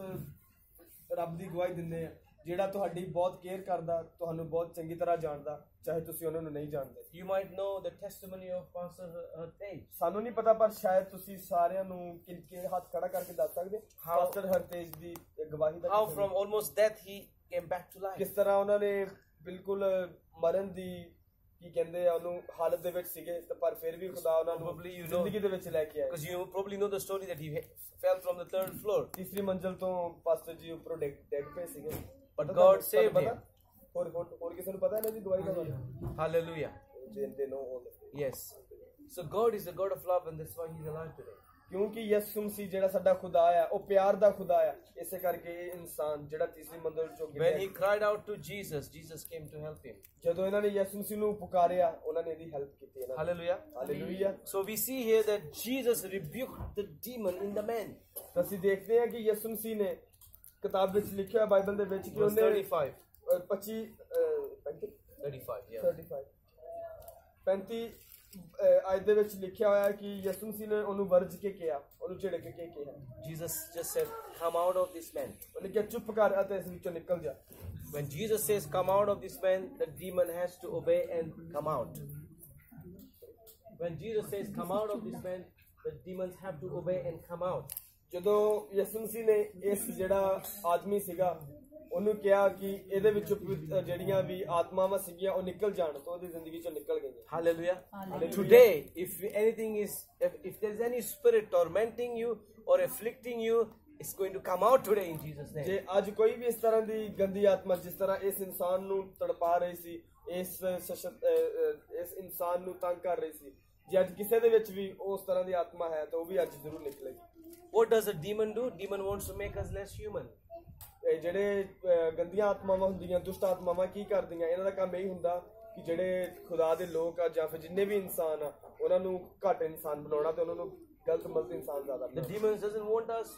A: ਰੱਬ ਦੀ ਗਵਾਹੀ ਦਿੰਦੇ ਆ ਜਿਹੜਾ ਤੁਹਾਡੀ ਬਹੁਤ ਕੇਅਰ ਕਰਦਾ, ਤੁਹਾਨੂੰ ਬਹੁਤ ਚੰਗੀ ਤਰ੍ਹਾਂ ਜਾਣਦਾ, ਚਾਹੇ ਤੁਸੀਂ ਉਹਨਾਂ ਨੂੰ ਨਹੀਂ ਜਾਣਦੇ।
B: You might know the testimony of Pastor Hartej.
A: ਸਾਨੂੰ ਨਹੀਂ ਪਤਾ ਪਰ ਸ਼ਾਇਦ ਤੁਸੀਂ ਸਾਰਿਆਂ ਨੂੰ ਕਿਨਕੇ ਹੱਥ ਖੜਾ ਕਰਕੇ ਦੱਸ ਸਕਦੇ ਪਾਸਟਰ ਹਰਤੇਜ ਦੀ ਗਵਾਹੀ ਦਾ।
B: How from almost death he came back to life.
A: ਕਿਸ ਤਰ੍ਹਾਂ ਉਹਨਾਂ ਨੇ ਬਿਲਕੁਲ ਮਰਨ ਦੀ ਕੀ ਕਹਿੰਦੇ ਆ ਉਹਨੂੰ ਹਾਲਤ ਦੇ ਵਿੱਚ ਸੀਗੇ, ਤੇ ਪਰ ਫਿਰ ਵੀ ਖੁਦਾ ਉਹਨਾਂ ਨੂੰ ਜ਼ਿੰਦਗੀ ਦੇ ਵਿੱਚ ਲੈ ਕੇ ਆਇਆ।
B: Because you probably know the story that he fell from the third floor.
A: ਤੀਸਰੀ ਮੰਜ਼ਲ ਤੋਂ ਪਾਸਟਰ ਜੀ ਉੱਪਰੋਂ ਡਿੱਗ ਪਏ ਸੀਗੇ।
B: But God saved him.
A: ਹੋਰ ਕਿਸੇ ਨੂੰ ਪਤਾ ਇਹਨਾਂ ਦੀ ਗਵਾਹੀ ਦਾ?
B: Hallelujah.
A: They know all of it.
B: Yes. So God is the God of love and that's why he's alive today.
A: ਕਿਉਂਕਿ ਯਿਸੂ ਮਸੀਹ ਜਿਹੜਾ ਸਾਡਾ ਖੁਦਾ ਆ, ਉਹ ਪਿਆਰ ਦਾ ਖੁਦਾ ਆ, ਇਸੇ ਕਰਕੇ ਇਹ ਇਨਸਾਨ ਜਿਹੜਾ ਤੀਸਰੀ ਮੰਜ਼ਲ ਚੋਂ ਗਿਰਿਆ।
B: When he cried out to Jesus, Jesus came to help him.
A: ਜਦੋਂ ਇਹਨਾਂ ਨੇ ਯਿਸੂ ਮਸੀਹ ਨੂੰ ਪੁਕਾਰਿਆ, ਉਹਨਾਂ ਨੇ ਇਹਦੀ ਹੈਲਪ ਕੀਤੀ ਇਹਨਾਂ ਦੀ।
B: Hallelujah.
A: Hallelujah.
B: So we see here that Jesus rebuked the demon in the man.
A: ਤਾਂ ਅਸੀਂ ਦੇਖਦੇ ਹਾਂ ਕਿ ਯਿਸੂ ਮਸੀਹ ਨੇ ਕਿਤਾਬ ਵਿੱਚ ਲਿਖਿਆ ਹੈ ਬਾਈਬਲ ਦੇ ਵਿੱਚ ਕਿ
B: Verse
A: ਉਹਨੇ
B: 35.
A: 35 ਆਇਤ ਦੇ ਵਿੱਚ ਲਿਖਿਆ ਹੋਇਆ ਕਿ ਯਿਸੂ ਮਸੀਹ ਨੇ ਉਹਨੂੰ ਵਰਜ ਕੇ ਕਿਹਾ, ਉਹਨੂੰ ਝਿੜਕ ਕੇ ਕਿਹਾ।
B: Jesus just said, come out of this man.
A: ਉਹਨੇ ਕਿਹਾ ਚੁੱਪ ਕਰ ਅਤੇ ਇਸ ਵਿੱਚੋਂ ਨਿਕਲ ਜਾ।
B: When Jesus says, come out of this man, the demon has to obey and come out. When Jesus says, come out of this man, the demons have to obey and come out.
A: ਜਦੋਂ ਯਿਸੂ ਮਸੀਹ ਨੇ ਇਸ ਜਿਹੜਾ ਆਦਮੀ ਸੀਗਾ ਉਹਨੂੰ ਕਿਹਾ ਕਿ ਇਹਦੇ ਵਿੱਚੋਂ ਜਿਹੜੀਆਂ ਵੀ ਆਤਮਾਵਾਂ ਸੀਗੀਆਂ ਉਹ ਨਿਕਲ ਜਾਣ, ਤਾਂ ਉਹਦੀ ਜ਼ਿੰਦਗੀ ਚੋਂ ਨਿਕਲ ਗਈਆਂ।
B: Hallelujah. Today, if there is any spirit tormenting you or afflicting you, it's going to come out today in Jesus' name.
A: ਜੇ ਅੱਜ ਕੋਈ ਵੀ ਇਸ ਤਰ੍ਹਾਂ ਦੀ ਗੰਦੀ ਆਤਮਾ ਜਿਸ ਤਰ੍ਹਾਂ ਇਸ ਇਨਸਾਨ ਨੂੰ ਤੜਪਾ ਰਹੀ ਸੀ, ਇਸ ਇਨਸਾਨ ਨੂੰ ਤੰਗ ਕਰ ਰਹੀ ਸੀ, ਜੇ ਅੱਜ ਕਿਸੇ ਦੇ ਵਿੱਚ ਵੀ ਉਸ ਤਰ੍ਹਾਂ ਦੀ ਆਤਮਾ ਹੈ ਤਾਂ ਉਹ ਵੀ ਅੱਜ ਜ਼ਰੂਰ ਨਿਕਲੇਗੀ।
B: What does a demon do? Demon wants to make us less human.
A: ਜਿਹੜੇ ਗੰਦੀਆਂ ਆਤਮਾਵਾਂ ਹੁੰਦੀਆਂ, ਦੁਸ਼ਟ ਆਤਮਾਵਾਂ ਕੀ ਕਰਦੀਆਂ, ਇਹਨਾਂ ਦਾ ਕੰਮ ਇਹੀ ਹੁੰਦਾ ਕਿ ਜਿਹੜੇ ਖੁਦਾ ਦੇ ਲੋਕ ਆ ਜਾਂ ਫਿਰ ਜਿੰਨੇ ਵੀ ਇਨਸਾਨ ਆ ਉਹਨਾਂ ਨੂੰ ਘੱਟ ਇਨਸਾਨ ਬਣਾਉਣਾ ਤੇ ਉਹਨਾਂ ਨੂੰ ਗਲਤ ਮਲਤ ਇਨਸਾਨ ਜ਼ਿਆਦਾ
B: The
A: ਬਣਾਉਣਾ।
B: demons doesn't want us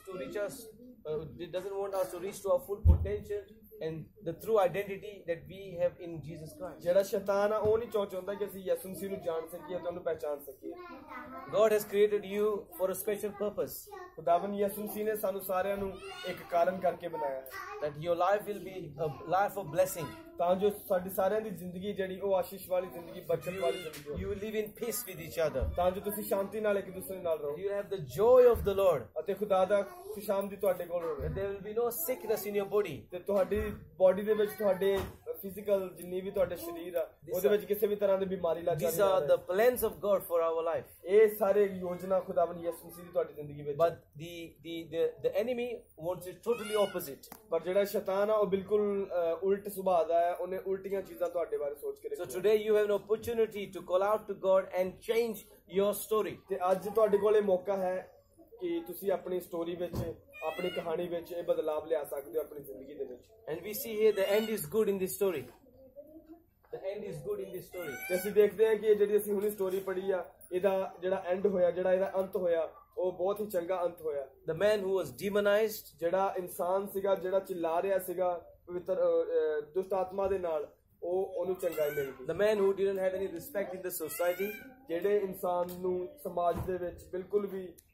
B: to reach to our full potential and the true identity that we have in Jesus Christ.
A: ਜਿਹੜਾ ਸ਼ੈਤਾਨ ਆ ਉਹ ਨਹੀਂ ਚਾਹੁੰਦਾ ਕਿ ਅਸੀਂ ਯਿਸੂ ਮਸੀਹ ਨੂੰ ਜਾਣ ਸਕੀਏ ਤੇ ਉਹਨੂੰ ਪਹਿਚਾਨ ਸਕੀਏ।
B: God has created you for a special purpose.
A: ਖੁਦਾਵੰਦ ਯਿਸੂ ਮਸੀਹ ਨੇ ਸਾਨੂੰ ਸਾਰਿਆਂ ਨੂੰ ਇੱਕ ਕਾਰਨ ਕਰਕੇ ਬਣਾਇਆ ਹੈ
B: That your life will be a life of blessing.
A: ਤਾਂ ਜੋ ਸਾਡੀ ਸਾਰਿਆਂ ਦੀ ਜ਼ਿੰਦਗੀ ਜਿਹੜੀ ਉਹ ਆਸ਼ੀਸ਼ ਵਾਲੀ ਜ਼ਿੰਦਗੀ, ਬਰਕਤ ਵਾਲੀ ਜ਼ਿੰਦਗੀ ਹੋਵੇ।
B: You will live in peace with each other.
A: ਤਾਂ ਜੋ ਤੁਸੀਂ ਸ਼ਾਂਤੀ ਨਾਲ ਇੱਕ ਦੂਸਰੇ ਨਾਲ ਰਹੋ
B: You have the joy of the Lord.
A: ਅਤੇ ਖੁਦਾ ਦਾ ਖੁਸ਼ਾਮਦੀ ਤੁਹਾਡੇ ਕੋਲ ਹੋਵੇ।
B: That there will be no sickness in your body.
A: ਤੇ ਤੁਹਾਡੀ ਬਾਡੀ ਦੇ ਵਿੱਚ, ਤੁਹਾਡੇ ਫਿਜ਼ੀਕਲ ਜਿੰਨੀ ਵੀ ਤੁਹਾਡੇ ਸਰੀਰ ਆ ਉਹਦੇ ਵਿੱਚ ਕਿਸੇ ਵੀ ਤਰ੍ਹਾਂ ਦੀ ਬਿਮਾਰੀ ਲੱਗ
B: These are the plans of God for our life.
A: ਇਹ ਸਾਰੇ ਯੋਜਨਾ ਖੁਦਾਵੰਦ ਯਿਸੂ ਮਸੀਹ ਦੀ ਤੁਹਾਡੀ ਜ਼ਿੰਦਗੀ ਵਿੱਚ।
B: But the enemy wants it totally opposite.
A: ਪਰ ਜਿਹੜਾ ਸ਼ੈਤਾਨ ਆ ਉਹ ਬਿਲਕੁਲ ਉਲਟ ਸੁਭਾਅ ਦਾ ਹੈ, ਉਹਨੇ ਉਲਟੀਆਂ ਚੀਜ਼ਾਂ ਤੁਹਾਡੇ ਬਾਰੇ ਸੋਚ ਕੇ
B: So
A: ਰੱਖੀਆਂ।
B: today you have an opportunity to call out to God and change your story.
A: ਤੇ ਅੱਜ ਤੁਹਾਡੇ ਕੋਲ ਇਹ ਮੌਕਾ ਹੈ ਕਿ ਤੁਸੀਂ ਆਪਣੀ ਸਟੋਰੀ ਵਿੱਚ, ਆਪਣੀ ਕਹਾਣੀ ਵਿੱਚ ਇਹ ਬਦਲਾਵ ਲਿਆ ਸਕਦੇ ਹੋ ਆਪਣੀ ਜ਼ਿੰਦਗੀ ਦੇ ਵਿੱਚ।
B: And we see here the end is good in this story. The end is good in this story.
A: ਤੇ ਅਸੀਂ ਦੇਖਦੇ ਹਾਂ ਕਿ ਇਹ ਜਿਹੜੀ ਅਸੀਂ ਹੁਣੀ ਸਟੋਰੀ ਪੜ੍ਹੀ ਆ, ਇਹਦਾ ਜਿਹੜਾ ਐਂਡ ਹੋਇਆ, ਜਿਹੜਾ ਇਹਦਾ ਅੰਤ ਹੋਇਆ, ਉਹ ਬਹੁਤ ਹੀ ਚੰਗਾ ਅੰਤ ਹੋਇਆ।
B: The man who was demonized,
A: ਜਿਹੜਾ ਇਨਸਾਨ ਸੀਗਾ, ਜਿਹੜਾ ਚਿल्ला ਰਿਹਾ ਸੀਗਾ ਪਵਿੱਤਰ ਦੁਸ਼ਟ ਆਤਮਾ ਦੇ ਨਾਲ, ਉਹਨੂੰ ਚੰਗਾਈ ਮਿਲ ਗਈ।
B: the man who didn't have any respect in the society,
A: ਜਿਹੜੇ ਇਨਸਾਨ ਨੂੰ ਸਮਾਜ ਦੇ ਵਿੱਚ ਬਿਲਕੁਲ ਵੀ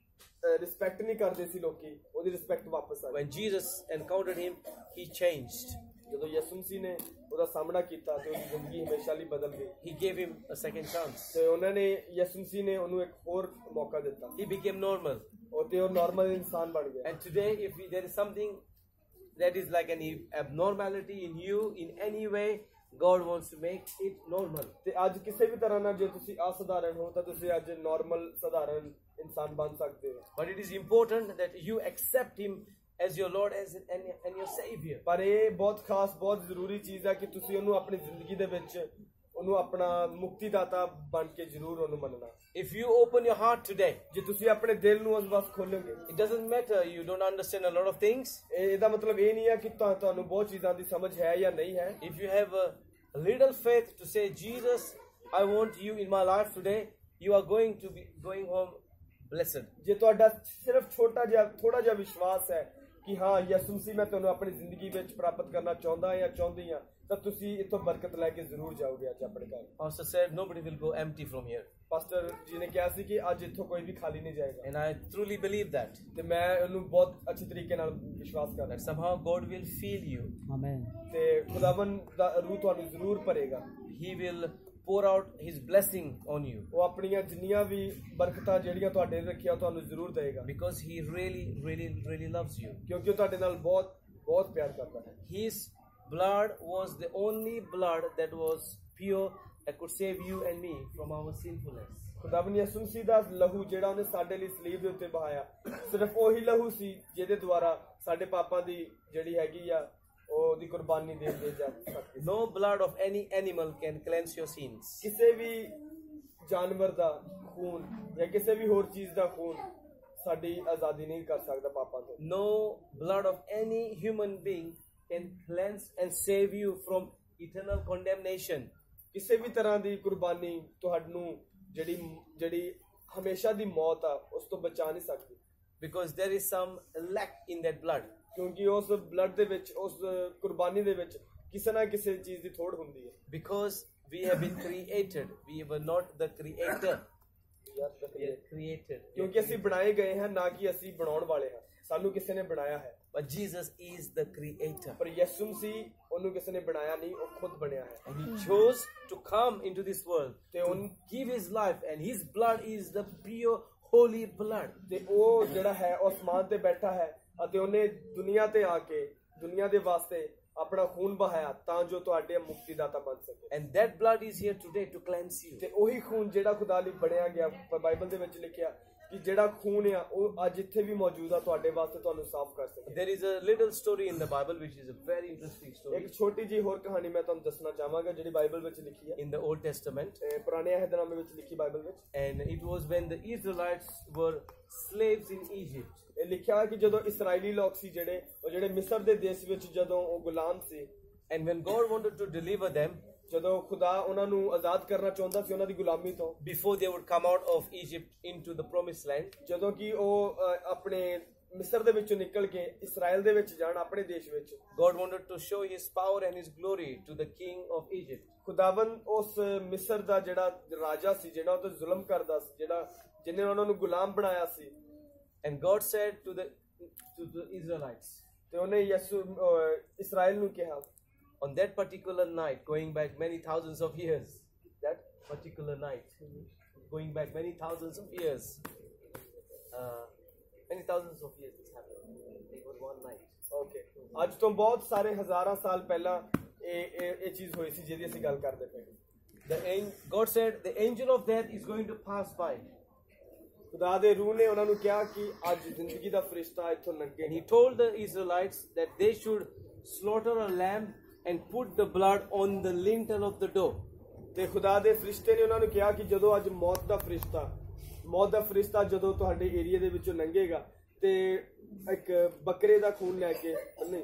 A: ਰਿਸਪੈਕਟ ਨਹੀਂ ਕਰਦੇ ਸੀ ਲੋਕੀ, ਉਹਦੀ ਰਿਸਪੈਕਟ ਵਾਪਸ ਆ ਗਈ।
B: When Jesus encountered him, he changed.
A: ਜਦੋਂ ਯਿਸੂ ਮਸੀਹ ਨੇ ਉਹਦਾ ਸਾਹਮਣਾ ਕੀਤਾ ਤੇ ਉਹਦੀ ਜ਼ਿੰਦਗੀ ਹਮੇਸ਼ਾ ਲਈ ਬਦਲ ਗਈ।
B: He gave him a second chance.
A: ਤੇ ਉਹਨਾਂ ਨੇ ਯਿਸੂ ਮਸੀਹ ਨੇ ਉਹਨੂੰ ਇੱਕ ਹੋਰ ਮੌਕਾ ਦਿੱਤਾ।
B: He became normal.
A: ਉਹ ਨਾਰਮਲ ਇਨਸਾਨ ਬਣ ਗਿਆ।
B: And today, if there is something that is like an abnormality in you in any way, God wants to make it normal.
A: ਤੇ ਅੱਜ ਕਿਸੇ ਵੀ ਤਰ੍ਹਾਂ ਨਾਲ ਜੇ ਤੁਸੀਂ ਅਸਾਧਾਰਨ ਹੋ ਤਾਂ ਤੁਸੀਂ ਅੱਜ ਨਾਰਮਲ ਸਧਾਰਨ ਇਨਸਾਨ ਬਣ ਸਕਦੇ ਹੋ।
B: But it is important that you accept him as your Lord and your Savior.
A: ਪਰ ਇਹ ਬਹੁਤ ਖਾਸ ਬਹੁਤ ਜ਼ਰੂਰੀ ਚੀਜ਼ ਹੈ ਕਿ ਤੁਸੀਂ ਉਹਨੂੰ ਆਪਣੀ ਜ਼ਿੰਦਗੀ ਦੇ ਵਿੱਚ ਉਹਨੂੰ ਆਪਣਾ ਮੁਕਤੀਦਾਤਾ ਬਣ ਕੇ ਜ਼ਰੂਰ ਉਹਨੂੰ ਮੰਨਣਾ।
B: If you open your heart today,
A: ਜੇ ਤੁਸੀਂ ਆਪਣੇ ਦਿਲ ਨੂੰ ਉਸ ਵਕਤ ਖੋਲੋਗੇ,
B: it doesn't matter you don't understand a lot of things.
A: ਇਹਦਾ ਮਤਲਬ ਇਹ ਨਹੀਂ ਹੈ ਕਿ ਤੁਹਾਨੂੰ ਬਹੁਤ ਚੀਜ਼ਾਂ ਦੀ ਸਮਝ ਹੈ ਜਾਂ ਨਹੀਂ ਹੈ।
B: If you have a little faith to say, Jesus, I want you in my life today, you are going to be going home blessed.
A: ਜੇ ਤੁਹਾਡਾ ਸਿਰਫ ਥੋੜਾ ਜਿਹਾ ਵਿਸ਼ਵਾਸ ਹੈ ਕਿ ਹਾਂ ਯਿਸੂ ਮਸੀਹ ਮੈਂ ਤੁਹਾਨੂੰ ਆਪਣੀ ਜ਼ਿੰਦਗੀ ਵਿੱਚ ਪ੍ਰਾਪਤ ਕਰਨਾ ਚਾਹੁੰਦਾ ਜਾਂ ਚਾਹੁੰਦੀ ਹਾਂ, ਤਾਂ ਤੁਸੀਂ ਇੱਥੋਂ ਬਰਕਤ ਲੈ ਕੇ ਜ਼ਰੂਰ ਜਾਓਗੇ ਅੱਜ ਆਪਣੇ ਘਰ।
B: Pastor said nobody will go empty from here.
A: Pastor ji ਨੇ ਕਿਹਾ ਸੀ ਕਿ ਅੱਜ ਇੱਥੋਂ ਕੋਈ ਵੀ ਖਾਲੀ ਨਹੀਂ ਜਾਏਗਾ।
B: And I truly believe that.
A: ਤੇ ਮੈਂ ਉਹਨੂੰ ਬਹੁਤ ਅੱਛੀ ਤਰੀਕੇ ਨਾਲ ਵਿਸ਼ਵਾਸ ਕਰਦਾ।
B: That somehow God will fill you.
C: Amen.
A: ਤੇ ਖੁਦਾਵੰਦ ਦਾ ਰੂਹ ਤੁਹਾਨੂੰ ਜ਼ਰੂਰ ਭਰੇਗਾ।
B: He will pour out his blessing on you.
A: ਉਹ ਆਪਣੀਆਂ ਜਿੰਨੀਆਂ ਵੀ ਬਰਕਤਾਂ ਜਿਹੜੀਆਂ ਤੁਹਾਡੇ ਨੇ ਰੱਖੀਆਂ ਤੁਹਾਨੂੰ ਜ਼ਰੂਰ ਦੇਗਾ।
B: Because he really loves you.
A: ਕਿਉਂਕਿ ਉਹ ਤੁਹਾਡੇ ਨਾਲ ਬਹੁਤ ਪਿਆਰ ਕਰਦਾ ਹੈ।
B: His blood was the only blood that was pure that could save you and me from our sinfulness.
A: ਖੁਦਾਵੰਦ ਯਿਸੂ ਮਸੀਹ ਦਾ ਲਹੂ ਜਿਹੜਾ ਉਹਨੇ ਸਾਡੇ ਲਈ ਸਲੀਬ ਦੇ ਉੱਤੇ ਬਹਾਇਆ, ਸਿਰਫ ਉਹੀ ਲਹੂ ਸੀ ਜਿਹਦੇ ਦੁਆਰਾ ਸਾਡੇ ਪਾਪਾਂ ਦੀ ਜਿਹੜੀ ਹੈਗੀ ਆ ਉਹਦੀ ਕੁਰਬਾਨੀ ਦੇ ਜਾ ਸਕਦੀ।
B: No blood of any animal can cleanse your sins.
A: ਕਿਸੇ ਵੀ ਜਾਨਵਰ ਦਾ ਖੂਨ ਜਾਂ ਕਿਸੇ ਵੀ ਹੋਰ ਚੀਜ਼ ਦਾ ਖੂਨ ਸਾਡੀ ਆਜ਼ਾਦੀ ਨਹੀਂ ਕਰ ਸਕਦਾ ਪਾਪਾਂ ਤੋਂ।
B: No blood of any human being can cleanse and save you from eternal condemnation.
A: ਕਿਸੇ ਵੀ ਤਰ੍ਹਾਂ ਦੀ ਕੁਰਬਾਨੀ ਤੁਹਾਨੂੰ ਜਿਹੜੀ ਹਮੇਸ਼ਾ ਦੀ ਮੌਤ ਆ ਉਸ ਤੋਂ ਬਚਾ ਨਹੀਂ ਸਕਦੀ।
B: Because there is some lack in that blood.
A: ਕਿਉਂਕਿ ਉਸ ਬਲੱਡ ਦੇ ਵਿੱਚ ਉਸ ਕੁਰਬਾਨੀ ਦੇ ਵਿੱਚ ਕਿਸੇ ਨਾ ਕਿਸੇ ਚੀਜ਼ ਦੀ ਥੋੜ ਹੁੰਦੀ ਹੈ।
B: Because we have been created, we were not the creator. We are created.
A: ਕਿਉਂਕਿ ਅਸੀਂ ਬਣਾਏ ਗਏ ਹਾਂ, ਨਾ ਕਿ ਅਸੀਂ ਬਣਾਉਣ ਵਾਲੇ ਹਾਂ। ਸਾਨੂੰ ਕਿਸੇ ਨੇ ਬਣਾਇਆ ਹੈ।
B: But Jesus is the creator.
A: ਪਰ ਯਿਸੂ ਮਸੀਹ ਉਹਨੂੰ ਕਿਸੇ ਨੇ ਬਣਾਇਆ ਨਹੀਂ, ਉਹ ਖੁਦ ਬਣਿਆ ਹੈ।
B: And he chose to come into this world
A: ਤੇ
B: to give his life, and his blood is the pure holy blood.
A: ਤੇ ਉਹ ਜਿਹੜਾ ਹੈ ਉਹ ਅਸਮਾਨ ਤੇ ਬੈਠਾ ਹੈ ਅਤੇ ਉਹਨੇ ਦੁਨੀਆ ਤੇ ਆ ਕੇ ਦੁਨੀਆ ਦੇ ਵਾਸਤੇ ਆਪਣਾ ਖੂਨ ਬਹਾਇਆ ਤਾਂ ਜੋ ਤੁਹਾਡੇ ਮੁਕਤੀਦਾਤਾ ਬਣ ਸਕੇ।
B: And that blood is here today to cleanse you.
A: ਤੇ ਉਹੀ ਖੂਨ ਜਿਹੜਾ ਖੁਦਾ ਲਈ ਬਣਿਆ ਗਿਆ, ਬਾਈਬਲ ਦੇ ਵਿੱਚ ਲਿਖਿਆ ਕਿ ਜਿਹੜਾ ਖੂਨ ਆ ਉਹ ਅੱਜ ਇੱਥੇ ਵੀ ਮੌਜੂਦ ਆ ਤੁਹਾਡੇ ਵਾਸਤੇ, ਤੁਹਾਨੂੰ ਸਾਫ਼ ਕਰ ਸਕੇ।
B: There is a little story in the Bible which is a very interesting story.
A: ਇੱਕ ਛੋਟੀ ਜਿਹੀ ਹੋਰ ਕਹਾਣੀ ਮੈਂ ਤੁਹਾਨੂੰ ਦੱਸਣਾ ਚਾਹਾਂਗਾ ਜਿਹੜੀ ਬਾਈਬਲ ਵਿੱਚ ਲਿਖੀ ਹੈ,
B: In the Old Testament.
A: ਪੁਰਾਣੇ ਅਹਿਦਨਾਮੇ ਵਿੱਚ ਲਿਖੀ ਬਾਈਬਲ ਵਿੱਚ।
B: And it was when the Israelites were slaves in Egypt.
A: ਇਹ ਲਿਖਿਆ ਕਿ ਜਦੋਂ ਇਸਰਾਈਲੀ ਲੋਕ ਸੀ ਜਿਹੜੇ ਮਿਸਰ ਦੇ ਦੇਸ਼ ਵਿੱਚ ਜਦੋਂ ਉਹ ਗੁਲਾਮ ਸੀ,
B: And when God wanted to deliver them,
A: ਜਦੋਂ ਖੁਦਾ ਉਹਨਾਂ ਨੂੰ ਆਜ਼ਾਦ ਕਰਨਾ ਚਾਹੁੰਦਾ ਸੀ ਉਹਨਾਂ ਦੀ ਗੁਲਾਮੀ ਤੋਂ,
B: before they would come out of Egypt into the promised land,
A: ਜਦੋਂ ਕਿ ਉਹ ਆਪਣੇ ਮਿਸਰ ਦੇ ਵਿੱਚੋਂ ਨਿਕਲ ਕੇ ਇਸਰਾਇਲ ਦੇ ਵਿੱਚ ਜਾਣ ਆਪਣੇ ਦੇਸ਼ ਵਿੱਚ,
B: God wanted to show his power and his glory to the king of Egypt.
A: ਖੁਦਾਵੰਦ ਉਸ ਮਿਸਰ ਦਾ ਜਿਹੜਾ ਰਾਜਾ ਸੀ, ਜਿਹੜਾ ਉਹ ਤੇ ਜ਼ੁਲਮ ਕਰਦਾ ਸੀ, ਜਿਹਨੇ ਉਹਨਾਂ ਨੂੰ ਗੁਲਾਮ ਬਣਾਇਆ ਸੀ।
B: And God said to the Israelites,
A: ਤੇ ਉਹਨੇ ਇਸਰਾਇਲ ਨੂੰ ਕਿਹਾ,
B: on that particular night, going back many thousands of years, that particular night, going back many thousands of years this happened. It was one night.
A: Okay. ਅੱਜ ਤੋਂ ਬਹੁਤ ਸਾਰੇ ਹਜ਼ਾਰਾਂ ਸਾਲ ਪਹਿਲਾਂ ਇਹ ਚੀਜ਼ ਹੋਈ ਸੀ ਜਿਹਦੀ ਅਸੀਂ ਗੱਲ ਕਰਦੇ ਪਏ।
B: God said the angel of death is going to pass by.
A: ਖੁਦਾ ਦੇ ਰੂਹ ਨੇ ਉਹਨਾਂ ਨੂੰ ਕਿਹਾ ਕਿ ਅੱਜ ਜ਼ਿੰਦਗੀ ਦਾ ਫਰਿਸ਼ਤਾ ਇੱਥੋਂ ਲੰਘੇ।
B: And he told the Israelites that they should slaughter a lamb and put the blood on the lintel of the door.
A: ਤੇ ਖੁਦਾ ਦੇ ਫਰਿਸ਼ਤੇ ਨੇ ਉਹਨਾਂ ਨੂੰ ਕਿਹਾ ਕਿ ਜਦੋਂ ਅੱਜ ਮੌਤ ਦਾ ਫਰਿਸ਼ਤਾ ਜਦੋਂ ਤੁਹਾਡੇ ਏਰੀਆ ਦੇ ਵਿੱਚੋਂ ਲੰਘੇਗਾ ਤੇ ਇੱਕ ਬੱਕਰੇ ਦਾ ਖੂਨ ਲੈ ਕੇ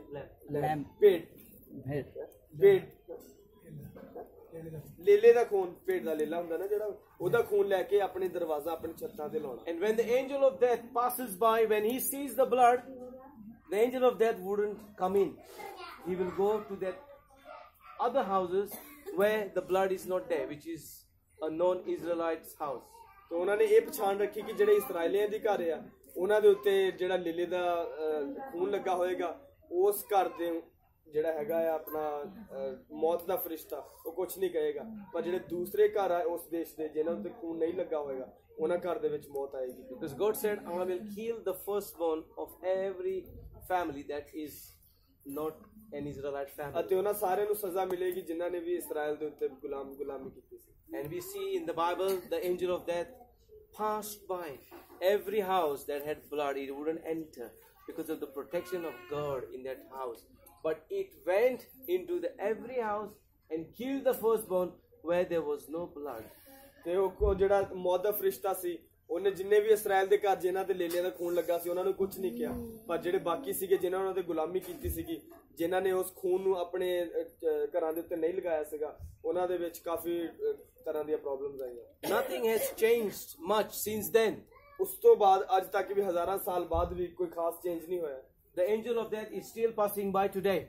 A: ਲੇਲੇ ਦਾ ਖੂਨ, ਭੇਡ ਦਾ ਲੇਲਾ ਹੁੰਦਾ ਨਾ ਜਿਹੜਾ, ਉਹਦਾ ਖੂਨ ਲੈ ਕੇ ਆਪਣੇ ਦਰਵਾਜ਼ਾ ਆਪਣੀ ਛੱਤਾਂ ਤੇ ਲਾਉਣਾ।
B: And when the angel of death passes by, when he sees the blood, the angel of death wouldn't come in. He will go to that other houses where the blood is not there, which is a non-Israelite's house.
A: ਤੇ ਉਹਨਾਂ ਨੇ ਇਹ ਪਛਾਣ ਰੱਖੀ ਕਿ ਜਿਹੜੇ ਇਸਰਾਇਲੀਆਂ ਦੇ ਘਰ ਆ ਉਹਨਾਂ ਦੇ ਉੱਤੇ ਜਿਹੜਾ ਲੀਲੇ ਦਾ ਖੂਨ ਲੱਗਾ ਹੋਏਗਾ, ਉਸ ਘਰ ਦੇ ਜਿਹੜਾ ਹੈਗਾ ਆ ਆਪਣਾ ਮੌਤ ਦਾ ਫਰਿਸ਼ਤਾ ਉਹ ਕੁਝ ਨਹੀਂ ਕਹੇਗਾ, ਪਰ ਜਿਹੜੇ ਦੂਸਰੇ ਘਰ ਆ ਉਸ ਦੇਸ਼ ਦੇ ਜਿਨ੍ਹਾਂ ਉੱਤੇ ਖੂਨ ਨਹੀਂ ਲੱਗਾ ਹੋਏਗਾ ਉਹਨਾਂ ਘਰ ਦੇ ਵਿੱਚ ਮੌਤ ਆਏਗੀ।
B: Because God said, I will kill the firstborn of every family that is not an Israelite family.
A: ਅਤੇ ਉਹਨਾਂ ਸਾਰਿਆਂ ਨੂੰ ਸਜ਼ਾ ਮਿਲੇਗੀ ਜਿਨ੍ਹਾਂ ਨੇ ਵੀ ਇਸਰਾਇਲ ਦੇ ਉੱਤੇ ਗੁਲਾਮੀ ਕੀਤੀ ਸੀ।
B: And we see in the Bible the angel of death passed by every house that had blood. It wouldn't enter because of the protection of God in that house. But it went into every house and killed the firstborn where there was no blood.
A: ਤੇ ਉਹ ਜਿਹੜਾ ਮੌਤ ਦਾ ਫਰਿਸ਼ਤਾ ਸੀ ਉਹਨੇ ਜਿੰਨੇ ਵੀ Israel ਦੇ ਘਰ ਜਿਨ੍ਹਾਂ ਦੇ ਲੇਲਿਆਂ ਦਾ ਖੂਨ ਲੱਗਾ ਸੀ ਉਹਨਾਂ ਨੂੰ ਕੁਝ ਨਹੀਂ ਕਿਹਾ, ਪਰ ਜਿਹੜੇ ਬਾਕੀ ਸੀਗੇ ਜਿਨ੍ਹਾਂ ਉਹਨਾਂ ਤੇ ਗੁਲਾਮੀ ਕੀਤੀ ਸੀਗੀ, ਜਿਨ੍ਹਾਂ ਨੇ ਉਸ ਖੂਨ ਨੂੰ ਆਪਣੇ ਘਰਾਂ ਦੇ ਉੱਤੇ ਨਹੀਂ ਲਗਾਇਆ ਸੀਗਾ, ਉਹਨਾਂ ਦੇ ਵਿੱਚ ਕਾਫੀ ਤਰ੍ਹਾਂ ਦੀਆਂ ਪ੍ਰੋਬਲਮਸ ਆਈਆਂ।
B: Nothing has changed much since then.
A: ਉਸ ਤੋਂ ਬਾਅਦ ਅੱਜ ਤੱਕ ਵੀ ਹਜ਼ਾਰਾਂ ਸਾਲ ਬਾਅਦ ਵੀ ਕੋਈ ਖਾਸ ਚੇਂਜ ਨਹੀਂ ਹੋਇਆ।
B: The angel of death is still passing by today.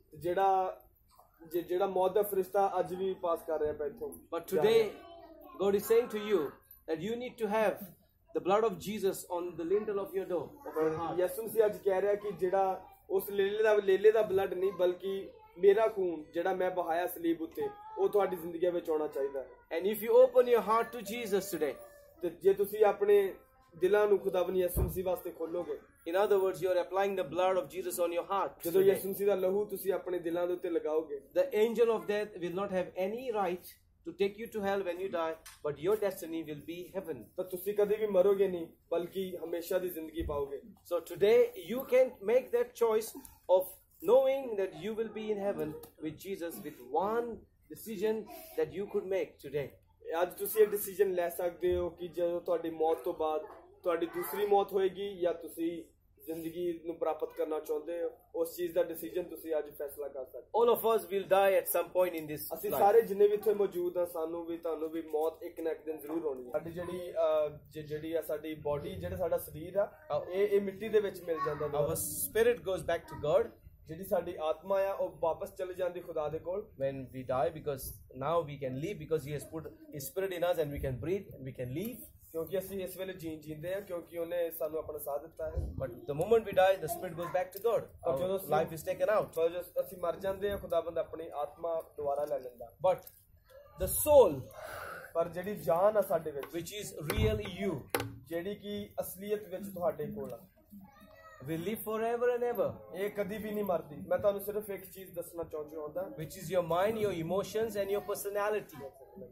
A: ਜਿਹੜਾ ਮੌਤ ਦਾ ਫਰਿਸ਼ਤਾ ਅੱਜ ਵੀ ਪਾਸ ਕਰ ਰਿਹਾ ਪਿਆ ਇੱਥੋਂ।
B: But today God is saying to you that you need to have the blood of Jesus on the lintel of your door, of your heart.
A: ਯਿਸੂ ਮਸੀਹ ਅੱਜ ਕਹਿ ਰਿਹਾ ਕਿ ਜਿਹੜਾ ਉਸ ਲੇਲੇ ਦਾ ਬਲੱਡ ਨਹੀਂ ਬਲਕਿ ਮੇਰਾ ਖੂਨ ਜਿਹੜਾ ਮੈਂ ਬਹਾਇਆ ਸਲੀਬ ਉੱਤੇ ਉਹ ਤੁਹਾਡੀ ਜ਼ਿੰਦਗੀ ਵਿੱਚ ਆਉਣਾ ਚਾਹੀਦਾ ਹੈ।
B: And if you open your heart to Jesus today,
A: ਤੇ ਜੇ ਤੁਸੀਂ ਆਪਣੇ ਦਿਲਾਂ ਨੂੰ ਖੁਦਾਵੰਦ ਯਿਸੂ ਮਸੀਹ ਵਾਸਤੇ ਖੋਲੋਗੇ,
B: in other words, you are applying the blood of Jesus on your heart.
A: ਜਦੋਂ ਯਿਸੂ ਮਸੀਹ ਦਾ ਲਹੂ ਤੁਸੀਂ ਆਪਣੇ ਦਿਲਾਂ ਦੇ ਉੱਤੇ ਲਗਾਓਗੇ,
B: the angel of death will not have any right to take you to hell when you die, but your destiny will be heaven.
A: ਤਾਂ ਤੁਸੀਂ ਕਦੇ ਵੀ ਮਰੋਗੇ ਨਹੀਂ ਬਲਕਿ ਹਮੇਸ਼ਾ ਦੀ ਜ਼ਿੰਦਗੀ ਪਾਓਗੇ।
B: So today you can make that choice of knowing that you will be in heaven with Jesus with one decision that you could make today.
A: ਅੱਜ ਤੁਸੀਂ ਇਹ ਡਿਸੀਜਨ ਲੈ ਸਕਦੇ ਹੋ ਕਿ ਜਦੋਂ ਤੁਹਾਡੀ ਮੌਤ ਤੋਂ ਬਾਅਦ ਤੁਹਾਡੀ ਦੂਸਰੀ ਮੌਤ ਹੋਏਗੀ ਜਾਂ ਤੁਸੀਂ ਜ਼ਿੰਦਗੀ ਨੂੰ ਪ੍ਰਾਪਤ ਕਰਨਾ ਚਾਹੁੰਦੇ ਹੋ, ਉਸ ਚੀਜ਼ ਦਾ ਡਿਸੀਜਨ ਤੁਸੀਂ ਅੱਜ ਫੈਸਲਾ ਕਰ ਸਕਦੇ ਹੋ।
B: All of us will die at some point in this
A: ਅਸੀਂ
B: life.
A: ਸਾਰੇ ਜਿੰਨੇ ਵੀ ਇੱਥੇ ਮੌਜੂਦ ਆ ਸਾਨੂੰ ਵੀ ਤੁਹਾਨੂੰ ਵੀ ਮੌਤ ਇੱਕ ਨਾ ਇੱਕ ਦਿਨ ਜ਼ਰੂਰ ਹੋਣੀ ਹੈ। ਸਾਡੀ ਜਿਹੜੀ ਆ ਸਾਡੀ ਬਾਡੀ ਜਿਹੜਾ ਸਾਡਾ ਸਰੀਰ ਆ ਇਹ ਮਿੱਟੀ ਦੇ ਵਿੱਚ ਮਿਲ ਜਾਂਦਾ ਹੈ।
B: Our spirit goes back to God
A: ਜਿਹੜੀ ਸਾਡੀ ਆਤਮਾ ਆ ਉਹ ਵਾਪਸ ਚਲੇ ਜਾਂਦੀ ਖੁਦਾ ਦੇ ਕੋਲ
B: when we die, because now we can live because He has put His spirit in us and we can breathe and we can live.
A: ਕਿਉਂਕਿ ਅਸੀਂ ਇਸ ਵੇਲੇ ਜੀਂਦੇ ਆ ਕਿਉਂਕਿ ਉਹਨੇ ਸਾਨੂੰ ਆਪਣਾ ਸਾਹ ਦਿੱਤਾ ਹੈ।
B: But the moment we die, the spirit goes back to God. Our life is taken out.
A: ਪਰ ਜਦੋਂ ਅਸੀਂ ਮਰ ਜਾਂਦੇ ਆ ਖੁਦਾਵੰਦ ਆਪਣੀ ਆਤਮਾ ਦੁਬਾਰਾ ਲੈ ਲੈਂਦਾ।
B: But the soul,
A: ਪਰ ਜਿਹੜੀ ਜਾਨ ਆ ਸਾਡੇ ਵਿੱਚ,
B: which is real you,
A: ਜਿਹੜੀ ਕਿ ਅਸਲੀਅਤ ਵਿੱਚ ਤੁਹਾਡੇ ਕੋਲ ਆ,
B: will live forever and ever.
A: ਇਹ ਕਦੀ ਵੀ ਨਹੀਂ ਮਰਦੀ। ਮੈਂ ਤੁਹਾਨੂੰ ਸਿਰਫ ਇੱਕ ਚੀਜ਼ ਦੱਸਣਾ ਚਾਹੁੰਦਾ,
B: which is your mind, your emotions and your personality.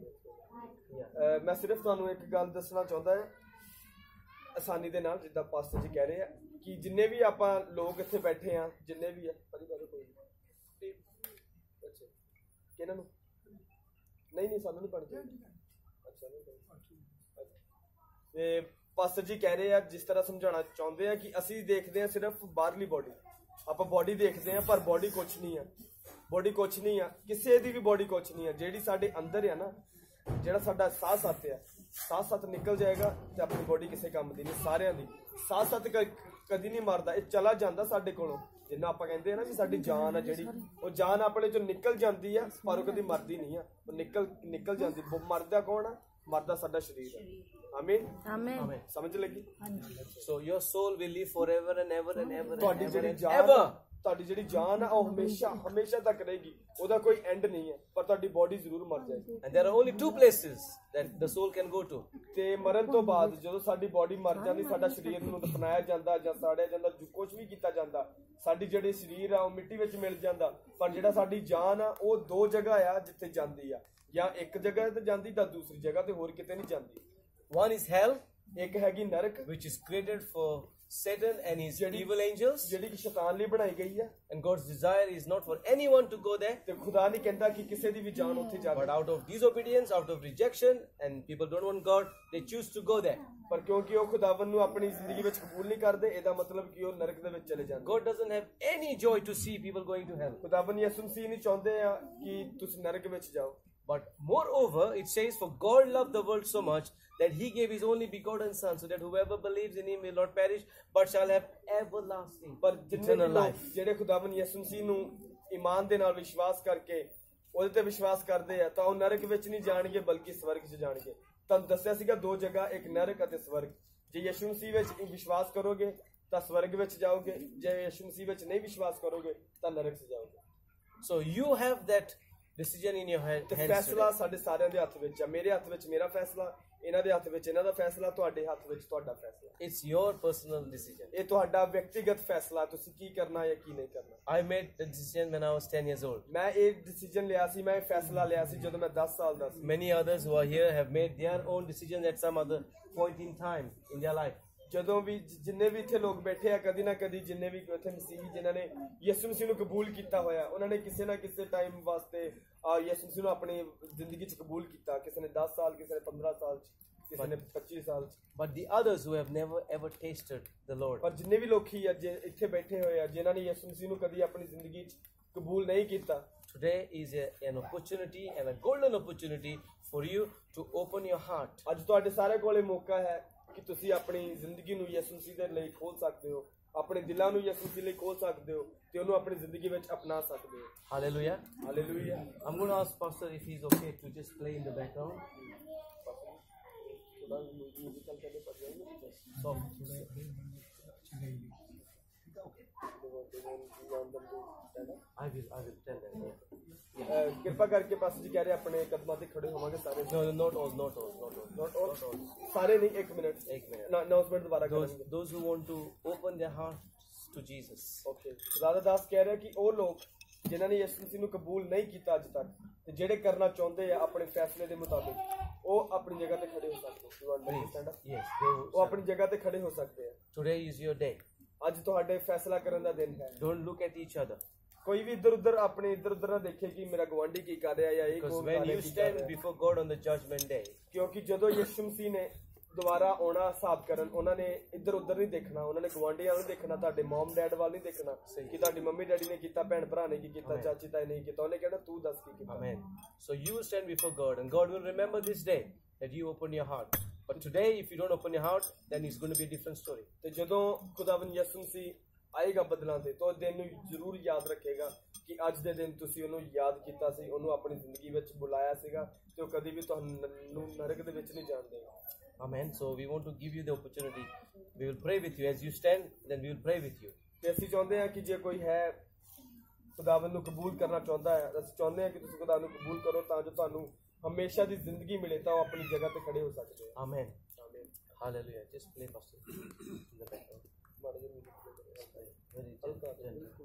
A: ਮੈਂ ਸਿਰਫ ਤੁਹਾਨੂੰ ਇੱਕ ਗੱਲ ਦੱਸਣਾ ਚਾਹੁੰਦਾ ਹਾਂ ਆਸਾਨੀ ਦੇ ਨਾਲ, ਜਿੱਦਾਂ ਪਾਸਟਰ ਜੀ ਕਹਿ ਰਹੇ ਆ ਕਿ ਜਿੰਨੇ ਵੀ ਆਪਾਂ ਲੋਕ ਇੱਥੇ ਬੈਠੇ ਆ, ਜਿੰਨੇ ਵੀ ਆ ਕੋਈ ਅੱਛਾ ਕਿਹਨਾਂ ਨੂੰ ਨਹੀਂ ਸਾਨੂੰ ਨਹੀਂ ਪੜ੍ਹਦੇ। ਅੱਛਾ ਤੇ ਪਾਸਟਰ ਜੀ ਕਹਿ ਰਹੇ ਆ ਜਿਸ ਤਰ੍ਹਾਂ ਸਮਝਾਉਣਾ ਚਾਹੁੰਦੇ ਆ ਕਿ ਅਸੀਂ ਦੇਖਦੇ ਆ ਸਿਰਫ ਬਾਹਰਲੀ ਬਾਡੀ, ਆਪਾਂ ਬਾਡੀ ਦੇਖਦੇ ਆ ਪਰ ਬਾਡੀ ਕੁਛ ਨਹੀਂ ਆ, ਬਾਡੀ ਕੁਛ ਨਹੀਂ ਆ, ਕਿਸੇ ਦੀ ਵੀ ਬਾਡੀ ਕੁਛ ਨਹੀਂ ਆ। ਜਿਹੜੀ ਸਾਡੇ ਅੰਦਰ ਆ ਨਾ, ਜਿਹੜਾ ਸਾਡਾ ਸਾਹ ਸੱਤ ਆ, ਸਾਹ ਸੱਤ ਨਿਕਲ ਜਾਏਗਾ ਤੇ ਆਪਣੀ ਬਾਡੀ ਕਿਸੇ ਕੰਮ ਦੀ ਨਹੀਂ। ਸਾਰਿਆਂ ਦੀ ਸਾਹ ਸੱਤ ਕਦੀ ਨਹੀਂ ਮਰਦਾ, ਇਹ ਚਲਾ ਜਾਂਦਾ ਸਾਡੇ ਕੋਲੋਂ। ਜਿੰਨਾ ਆਪਾਂ ਕਹਿੰਦੇ ਆ ਨਾ ਕਿ ਸਾਡੀ ਜਾਨ ਆ ਜਿਹੜੀ, ਉਹ ਜਾਨ ਆਪਣੇ ਚੋਂ ਨਿਕਲ ਜਾਂਦੀ ਆ ਪਰ ਉਹ ਕਦੀ ਮਰਦੀ ਨਹੀਂ ਆ, ਉਹ ਨਿਕਲ ਜਾਂਦੀ। ਮਰਦਾ ਕੌਣ ਆ? ਮਰਦਾ ਸਾਡਾ ਸਰੀਰ ਆ। ਆਮੀਨ ਆਮੀਨ। ਸਮਝ ਲੱਗੀ?
B: So your soul will live forever and ever and ever.
A: ਤੁਹਾਡੀ ਜਿਹੜੀ ਜਾਨ ਆ ਉਹ ਹਮੇਸ਼ਾ ਤੱਕ ਰਹੇਗੀ, ਉਹਦਾ ਕੋਈ ਐਂਡ ਨਹੀਂ ਹੈ, ਪਰ ਤੁਹਾਡੀ ਬਾਡੀ ਜ਼ਰੂਰ ਮਰ ਜਾਏਗੀ।
B: And there are only two places that the soul can go to.
A: ਤੇ ਮਰਨ ਤੋਂ ਬਾਅਦ ਜਦੋਂ ਸਾਡੀ ਬਾਡੀ ਮਰ ਜਾਂਦੀ, ਸਾਡਾ ਸਰੀਰ ਨੂੰ ਦਫਨਾਇਆ ਜਾਂਦਾ ਜਾਂ ਸਾੜਿਆ ਜਾਂਦਾ, ਜੋ ਕੁਝ ਵੀ ਕੀਤਾ ਜਾਂਦਾ, ਸਾਡੀ ਜਿਹੜੀ ਸਰੀਰ ਆ ਉਹ ਮਿੱਟੀ ਵਿੱਚ ਮਿਲ ਜਾਂਦਾ। ਪਰ ਜਿਹੜਾ ਸਾਡੀ ਜਾਨ ਆ ਉਹ ਦੋ ਜਗ੍ਹਾ ਆ ਜਿੱਥੇ ਜਾਂਦੀ ਆ, ਜਾਂ ਇੱਕ ਜਗ੍ਹਾ ਤੇ ਜਾਂਦੀ ਤਾਂ ਦੂਸਰੀ ਜਗ੍ਹਾ ਤੇ, ਹੋਰ ਕਿਤੇ ਨਹੀਂ ਜਾਂਦੀ।
B: One is hell,
A: ਇੱਕ ਹੈਗੀ ਨਰਕ,
B: which is created for Satan and his evil angels,
A: ਜਿਹੜੀ ਕਿ ਸ਼ੈਤਾਨ ਲਈ ਬਣਾਈ ਗਈ ਆ।
B: and God's desire is not for anyone to go there.
A: ਤੇ ਖੁਦਾ ਨਹੀਂ ਕਹਿੰਦਾ ਕਿ ਕਿਸੇ ਦੀ ਵੀ ਜਾਨ ਉੱਥੇ ਜਾਵੇ।
B: But out of disobedience, out of rejection, and people don't want God, they choose to go there.
A: ਪਰ ਕਿਉਂਕਿ ਉਹ ਖੁਦਾਵੰਦ ਨੂੰ ਆਪਣੀ ਜ਼ਿੰਦਗੀ ਵਿੱਚ ਕਬੂਲ ਨਹੀਂ ਕਰਦੇ, ਇਹਦਾ ਮਤਲਬ ਕਿ ਉਹ ਨਰਕ ਦੇ ਵਿੱਚ ਚਲੇ ਜਾਂਦੇ।
B: God doesn't have any joy to see people going to hell.
A: ਖੁਦਾਵੰਦ ਯਿਸੂ ਮਸੀਹ ਨਹੀਂ ਚਾਹੁੰਦੇ ਆ ਕਿ ਤੁਸੀਂ ਨਰਕ ਵਿੱਚ ਜਾਓ।
B: But moreover, it says, for God loved the world so much that He gave His only begotten Son, so that whoever believes in Him will not perish, but shall have everlasting, eternal life.
A: ਜਿਹੜੇ ਖੁਦਾਵੰਦ ਯਿਸੂ ਮਸੀਹ ਨੂੰ ਈਮਾਨ ਦੇ ਨਾਲ ਵਿਸ਼ਵਾਸ ਕਰਕੇ ਉਹਦੇ ਤੇ ਵਿਸ਼ਵਾਸ ਕਰਦੇ ਆ ਤਾਂ ਉਹ ਨਰਕ ਵਿੱਚ ਨਹੀਂ ਜਾਣਗੇ ਬਲਕਿ ਸਵਰਗ 'ਚ ਜਾਣਗੇ। ਤੁਹਾਨੂੰ ਦੱਸਿਆ ਸੀਗਾ ਦੋ ਜਗ੍ਹਾ, ਇੱਕ ਨਰਕ ਅਤੇ ਸਵਰਗ। ਜੇ ਯਿਸੂ ਮਸੀਹ ਵਿੱਚ ਵਿਸ਼ਵਾਸ ਕਰੋਗੇ ਤਾਂ ਸਵਰਗ ਵਿੱਚ ਜਾਓਗੇ, ਜੇ ਯਿਸੂ ਮਸੀਹ ਵਿੱਚ ਨਹੀਂ ਵਿਸ਼ਵਾਸ ਕਰੋਗੇ ਤਾਂ ਨਰਕ 'ਚ ਜਾਓਗੇ।
B: So you have that decision in your hand.
A: ਤੇ ਫੈਸਲਾ ਸਾਡੇ ਸਾਰਿਆਂ ਦੇ ਹੱਥ ਵਿੱਚ ਆ। ਮੇਰੇ ਹੱਥ ਵਿੱਚ ਮੇਰਾ ਫੈਸਲਾ, ਇਹਨਾਂ ਦੇ ਹੱਥ ਵਿੱਚ ਇਹਨਾਂ ਦਾ ਫੈਸਲਾ, ਤੁਹਾਡੇ ਹੱਥ ਵਿੱਚ ਤੁਹਾਡਾ ਫੈਸਲਾ।
B: It's your personal decision.
A: ਇਹ ਤੁਹਾਡਾ ਵਿਅਕਤੀਗਤ ਫੈਸਲਾ, ਤੁਸੀਂ ਕੀ ਕਰਨਾ ਜਾਂ ਕੀ ਨਹੀਂ ਕਰਨਾ।
B: I made the decision when I was 10 years old.
A: ਮੈਂ ਇਹ ਡਿਸੀਜਨ ਲਿਆ ਸੀ, ਮੈਂ ਇਹ ਫੈਸਲਾ ਲਿਆ ਸੀ ਜਦੋਂ ਮੈਂ 10 ਸਾਲ ਦਾ ਸੀ।
B: Many others who are here have made their own decisions at some other point in time in their life.
A: ਜਦੋਂ ਵੀ ਜਿੰਨੇ ਵੀ ਇੱਥੇ ਲੋਕ ਬੈਠੇ ਆ, ਕਦੀ ਨਾ ਕਦੀ ਜਿੰਨੇ ਵੀ ਇੱਥੇ ਮਸੀਹੀ ਜਿਨ੍ਹਾਂ ਨੇ ਯਿਸੂ ਮਸੀਹ ਨੂੰ ਕਬੂਲ ਕੀਤਾ ਹੋਇਆ, ਉਹਨਾਂ ਨੇ ਕਿਸੇ ਨਾ ਕਿਸੇ ਟਾਈਮ ਵਾਸਤੇ ਯਿਸੂ ਮਸੀਹ ਨੂੰ ਆਪਣੀ ਜ਼ਿੰਦਗੀ 'ਚ ਕਬੂਲ ਕੀਤਾ। ਕਿਸੇ ਨੇ 10 ਸਾਲ, ਕਿਸੇ ਨੇ 15 ਸਾਲ 'ਚ, ਕਿਸੇ ਨੇ 25 ਸਾਲ 'ਚ।
B: But the others who have never ever tasted the Lord.
A: ਪਰ ਜਿੰਨੇ ਵੀ ਲੋਕੀ ਅੱਜ ਇੱਥੇ ਬੈਠੇ ਹੋਏ ਆ, ਜਿਨ੍ਹਾਂ ਨੇ ਯਿਸੂ ਮਸੀਹ ਨੂੰ ਕਦੀ ਆਪਣੀ ਜ਼ਿੰਦਗੀ 'ਚ ਕਬੂਲ ਨਹੀਂ ਕੀਤਾ,
B: Today is an opportunity and a golden opportunity for you to open your heart.
A: ਅੱਜ ਤੁਹਾਡੇ ਸਾਰੇ ਕੋਲੇ ਮੌਕਾ ਹੈ ਕਿ ਤੁਸੀਂ ਆਪਣੀ ਜ਼ਿੰਦਗੀ ਨੂੰ ਯਿਸੂ ਮਸੀਹ ਦੇ ਲਈ ਖੋਲ ਸਕਦੇ ਹੋ, ਆਪਣੇ ਦਿਲਾਂ ਨੂੰ ਯਿਸੂ ਮਸੀਹ ਲਈ ਖੋਲ ਸਕਦੇ ਹੋ ਤੇ ਉਹਨੂੰ ਆਪਣੀ ਜ਼ਿੰਦਗੀ ਵਿੱਚ ਅਪਣਾ ਸਕਦੇ ਹੋ।
B: Hallelujah.
A: Hallelujah.
B: I'm going to ask Pastor if he's okay to just play in the background. I will tell them.
A: ਕਿਰਪਾ ਕਰਕੇ ਪਾਸਟਰ ਜੀ ਕਹਿ ਰਹੇ ਆਪਣੇ ਕਦਮਾਂ ਤੇ ਖੜੇ ਹੋਵਾਂਗੇ ਸਾਰੇ।
B: No, not all.
A: ਸਾਰੇ ਨਹੀਂ, ਇੱਕ ਮਿੰਟ ਅਨਾਉਂਸਮੈਂਟ ਦੁਬਾਰਾ ਕਰਾਂਗੇ।
B: Those who want to open their hearts to Jesus.
A: Okay, Radha Das ਕਹਿ ਰਿਹਾ ਕਿ ਉਹ ਲੋਕ ਜਿਨ੍ਹਾਂ ਨੇ ਯਿਸੂ ਮਸੀਹ ਨੂੰ ਕਬੂਲ ਨਹੀਂ ਕੀਤਾ ਅੱਜ ਤੱਕ ਤੇ ਜਿਹੜੇ ਕਰਨਾ ਚਾਹੁੰਦੇ ਆ ਆਪਣੇ ਫੈਸਲੇ ਦੇ ਮੁਤਾਬਿਕ, ਉਹ ਆਪਣੀ ਜਗ੍ਹਾ ਤੇ ਖੜੇ ਹੋ ਸਕਦੇ ਆ।
B: Yes,
A: ਉਹ ਆਪਣੀ ਜਗ੍ਹਾ ਤੇ ਖੜੇ ਹੋ ਸਕਦੇ ਆ।
B: today is your day.
A: ਅੱਜ ਤੁਹਾਡੇ ਫੈਸਲਾ ਕਰਨ ਦਾ ਦਿਨ ਹੈ।
B: Don't look at each other.
A: ਕੋਈ ਵੀ ਇੱਧਰ ਉੱਧਰ ਨਾ ਦੇਖੇ ਕਿ ਮੇਰਾ ਗਵਾਂਢੀ ਕੀ ਕਰ ਰਿਹਾ ਜਾਂ ਇਹ
B: Because
A: ਕੌਣ
B: when
A: ਕਰ ਰਿਹਾ,
B: you
A: ਕੀ ਕਰ
B: stand
A: ਰਿਹਾ।
B: before God on the judgment day,
A: ਕਿਉਂਕਿ ਜਦੋਂ ਯਿਸੂ ਮਸੀਹ ਨੇ ਦੁਬਾਰਾ ਆਉਣਾ ਹਿਸਾਬ ਕਰਨ, ਉਹਨਾਂ ਨੇ ਇੱਧਰ ਉੱਧਰ ਨਹੀਂ ਦੇਖਣਾ, ਉਹਨਾਂ ਨੇ ਗਵਾਂਢੀਆਂ ਨੂੰ ਦੇਖਣਾ, ਤੁਹਾਡੇ ਮਮ ਡੈਡ ਵੱਲ ਨਹੀਂ ਦੇਖਣਾ ਕਿ ਤੁਹਾਡੀ ਮੰਮੀ ਡੈਡੀ ਨੇ ਕੀਤਾ, ਭੈਣ ਭਰਾ ਨੇ ਕੀ ਕੀਤਾ, ਚਾਚੀ ਤਾਏ ਨੇ ਕੀਤਾ। ਉਹਨੇ ਕਹਿਣਾ ਤੂੰ ਦੱਸ ਕੀ ਕੀਤਾ।
B: Amen. So you stand before God and God will remember this day that you open your heart. But today if you don't open your heart, then it's going to be a different story.
A: ਤੇ ਜਦੋਂ ਖੁਦਾਵੰਦ ਯਿਸੂ ਮਸੀਹ ਆਏਗਾ ਬਦਲਾਂ ਤੇ, ਤਾਂ ਉਹ ਦਿਨ ਨੂੰ ਜ਼ਰੂਰ ਯਾਦ ਰੱਖੇਗਾ ਕਿ ਅੱਜ ਦੇ ਦਿਨ ਤੁਸੀਂ ਉਹਨੂੰ ਯਾਦ ਕੀਤਾ ਸੀ, ਉਹਨੂੰ ਆਪਣੀ ਜ਼ਿੰਦਗੀ ਵਿੱਚ ਬੁਲਾਇਆ ਸੀਗਾ ਤੇ ਉਹ ਕਦੀ ਵੀ ਤੁਹਾਨੂੰ ਨਰਕ ਦੇ ਵਿੱਚ ਨਹੀਂ ਜਾਣ ਦੇਗਾ।
B: Amen. So we want to give you the opportunity. We will pray with you. As you stand, then we will pray with you.
A: ਤੇ ਅਸੀਂ ਚਾਹੁੰਦੇ ਹਾਂ ਕਿ ਜੇ ਕੋਈ ਹੈ ਖੁਦਾਵੰਦ ਨੂੰ ਕਬੂਲ ਕਰਨਾ ਚਾਹੁੰਦਾ ਹੈ, ਅਸੀਂ ਚਾਹੁੰਦੇ ਹਾਂ ਕਿ ਤੁਸੀਂ ਖੁਦਾ ਨੂੰ ਕਬੂਲ ਕਰੋ ਤਾਂ ਜੋ ਤੁਹਾਨੂੰ ਹਮੇਸ਼ਾ ਦੀ ਜ਼ਿੰਦਗੀ ਮਿਲੇ, ਤਾਂ ਉਹ ਆਪਣੀ ਜਗ੍ਹਾ ਤੇ ਖੜੇ ਹੋ ਸਕਦੇ ਹੋ।
B: Amen. Hallelujah. Just play Pastor in the background. Very gentle.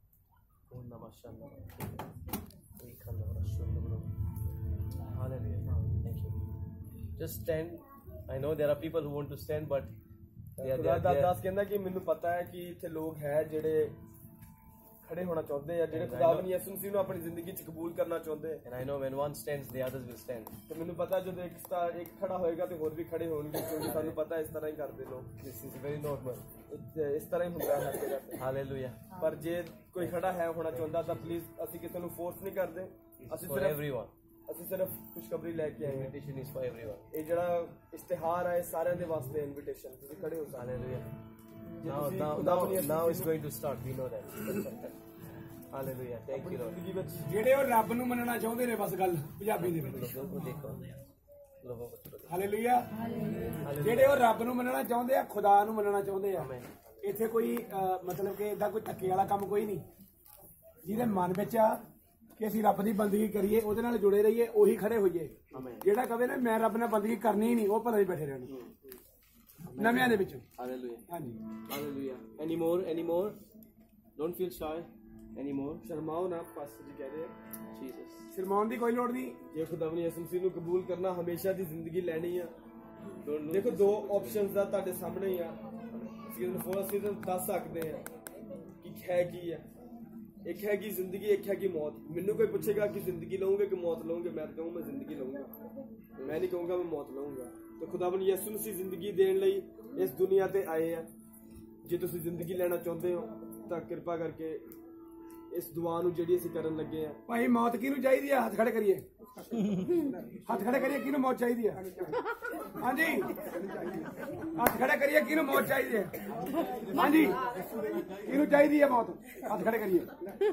B: Hallelujah. Thank you. Just stand. I know there are people who want to stand, but
A: ਦਾਸ ਕਹਿੰਦਾ ਕਿ ਮੈਨੂੰ ਪਤਾ ਹੈ ਕਿ ਇੱਥੇ ਲੋਕ ਹੈ ਜਿਹੜੇ ਖੜੇ ਹੋਣਾ ਚਾਹੁੰਦੇ ਆ, ਜਿਹੜੇ ਖੁਦਾਵੰਦ ਯਿਸੂ ਮਸੀਹ ਨੂੰ ਆਪਣੀ ਜ਼ਿੰਦਗੀ 'ਚ ਕਬੂਲ ਕਰਨਾ ਚਾਹੁੰਦੇ।
B: And I know when one stands, the others will stand.
A: ਤੇ ਮੈਨੂੰ ਪਤਾ ਜਦੋਂ ਇੱਕ ਖੜਾ ਹੋਏਗਾ ਤੇ ਹੋਰ ਵੀ ਖੜੇ ਹੋਣਗੇ, ਕਿਉਂਕਿ ਸਾਨੂੰ ਪਤਾ ਇਸ ਤਰ੍ਹਾਂ ਹੀ ਕਰਦੇ ਲੋਕ।
B: This is very normal.
A: ਇਸ ਤਰ੍ਹਾਂ ਹੀ ਹੁੰਦਾ ਹੈ ਹਰ ਜਗ੍ਹਾ ਤੇ।
B: Hallelujah.
A: ਪਰ ਜੇ ਕੋਈ ਖੜਾ ਹੈ ਹੋਣਾ ਚਾਹੁੰਦਾ ਤਾਂ ਪਲੀਜ਼, ਅਸੀਂ ਕਿਸੇ ਨੂੰ ਫੋਰਸ ਨਹੀਂ ਕਰਦੇ,
B: For everyone.
A: ਅਸੀਂ ਸਿਰਫ ਖੁਸ਼ਖਬਰੀ ਲੈ ਕੇ ਆਏ ਹਾਂ।
B: Invitation is for everyone.
A: ਇਹ ਜਿਹੜਾ ਇਸ਼ਤਿਹਾਰ ਹੈ ਸਾਰਿਆਂ ਦੇ ਵਾਸਤੇ ਇਨਵੀਟੇਸ਼ਨ, ਤੁਸੀਂ ਖੜੇ ਹੋ ਸਕਦੇ।
B: Hallelujah. Now it's going to start. We know that. Hallelujah. Thank you, Lord.
A: ਜ਼ਿੰਦਗੀ ਵਿੱਚ
C: ਜਿਹੜੇ ਉਹ ਰੱਬ ਨੂੰ ਮੰਨਣਾ ਚਾਹੁੰਦੇ ਨੇ, ਬਸ ਗੱਲ ਪੰਜਾਬੀ ਦੇ ਵਿੱਚ।
B: लोगों को देखो. लोगों को देखो.
C: ਹਾਲੇਲੂਇਆ। ਜਿਹੜੇ ਉਹ ਰੱਬ ਨੂੰ ਮੰਨਣਾ ਚਾਹੁੰਦੇ ਆ, ਖੁਦਾ ਨੂੰ ਮੰਨਣਾ ਚਾਹੁੰਦੇ ਆ।
B: Amen.
C: ਇੱਥੇ ਕੋਈ ਮਤਲਬ ਕਿ ਇਦਾਂ ਕੋਈ ਧੱਕੇ ਵਾਲਾ ਕੰਮ ਕੋਈ ਨਹੀਂ। ਜਿਹਦੇ ਮਨ ਵਿੱਚ ਆ ਕਿ ਅਸੀਂ ਰੱਬ ਦੀ ਬੰਦਗੀ ਕਰੀਏ, ਉਹਦੇ ਨਾਲ ਜੁੜੇ ਰਹੀਏ, ਉਹੀ ਖੜੇ ਹੋਈਏ। ਜਿਹੜਾ ਕਹੇ ਨਾ ਮੈਂ ਰੱਬ ਨਾਲ ਬੰਦਗੀ ਕਰਨੀ ਹੀ ਨਹੀਂ, ਉਹ ਭਲਾ ਹੀ ਬੈਠੇ ਰਹਿਣ ਨਵਿਆਂ ਦੇ ਵਿੱਚ।
B: Hallelujah.
C: ਹਾਂਜੀ।
B: Hallelujah. Any more? Don't feel shy anymore.
A: ਸ਼ਰਮਾਓ ਨਾ, ਪਾਸਟਰ ਜੀ ਕਹਿ ਰਹੇ ਆ।
B: Jesus.
C: ਸ਼ਰਮਾਉਣ ਦੀ ਕੋਈ ਲੋੜ ਨਹੀਂ।
A: ਜੇ ਖੁਦਾਵੰਦ ਯਿਸੂ ਮਸੀਹ ਨੂੰ ਕਬੂਲ ਕਰਨਾ, ਹਮੇਸ਼ਾ ਦੀ ਜ਼ਿੰਦਗੀ ਲੈਣੀ ਆ। ਦੇਖੋ ਦੋ ਆਪਸ਼ਨਸ ਦਾ ਤੁਹਾਡੇ ਸਾਹਮਣੇ ਹੀ ਆ। ਅਸੀਂ ਦੱਸ ਸਕਦੇ ਆ ਕਿ ਹੈ ਕੀ ਆ। ਇੱਕ ਹੈਗੀ ਜ਼ਿੰਦਗੀ, ਇੱਕ ਹੈਗੀ ਮੌਤ। ਮੈਨੂੰ ਕੋਈ ਪੁੱਛੇਗਾ ਕਿ ਜ਼ਿੰਦਗੀ ਲਵਾਂਗੇ ਕਿ ਮੌਤ ਲਵਾਂਗੇ, ਮੈਂ ਤਾਂ ਕਹੂੰ ਮੈਂ ਜ਼ਿੰਦਗੀ ਲਵਾਂਗਾ, ਮੈਂ ਨਹੀਂ ਕਹੂੰਗਾ ਮੈਂ ਮੌਤ ਲਵਾਂਗਾ। ਤੇ ਖੁਦਾਵੰਦ ਯਿਸੂ ਮਸੀਹ ਜ਼ਿੰਦਗੀ ਦੇਣ ਲਈ ਇਸ ਦੁਨੀਆ ਤੇ ਆਏ ਆ। ਜੇ ਤੁਸੀਂ ਜ਼ਿੰਦਗੀ ਲੈਣਾ ਚਾਹੁੰਦੇ ਹੋ ਤਾਂ ਕਿਰਪਾ ਕਰਕੇ ਇਸ ਦੁਆ ਨੂੰ ਜਿਹੜੀ ਅਸੀਂ ਕਰਨ ਲੱਗੇ ਆ।
C: ਭਾਈ ਮੌਤ ਕਿਹਨੂੰ ਚਾਹੀਦੀ ਆ? ਹੱਥ ਖੜੇ ਕਰੀਏ, ਹੱਥ ਖੜੇ ਕਰੀਏ, ਕਿਹਨੂੰ ਮੌਤ ਚਾਹੀਦੀ ਆ? ਹਾਂਜੀ ਹੱਥ ਖੜੇ ਕਰੀਏ, ਕਿਹਨੂੰ ਮੌਤ ਚਾਹੀਦੀ ਹੈ? ਹਾਂਜੀ ਕਿਹਨੂੰ ਚਾਹੀਦੀ ਹੈ ਮੌਤ? ਹੱਥ ਖੜੇ ਕਰੀਏ।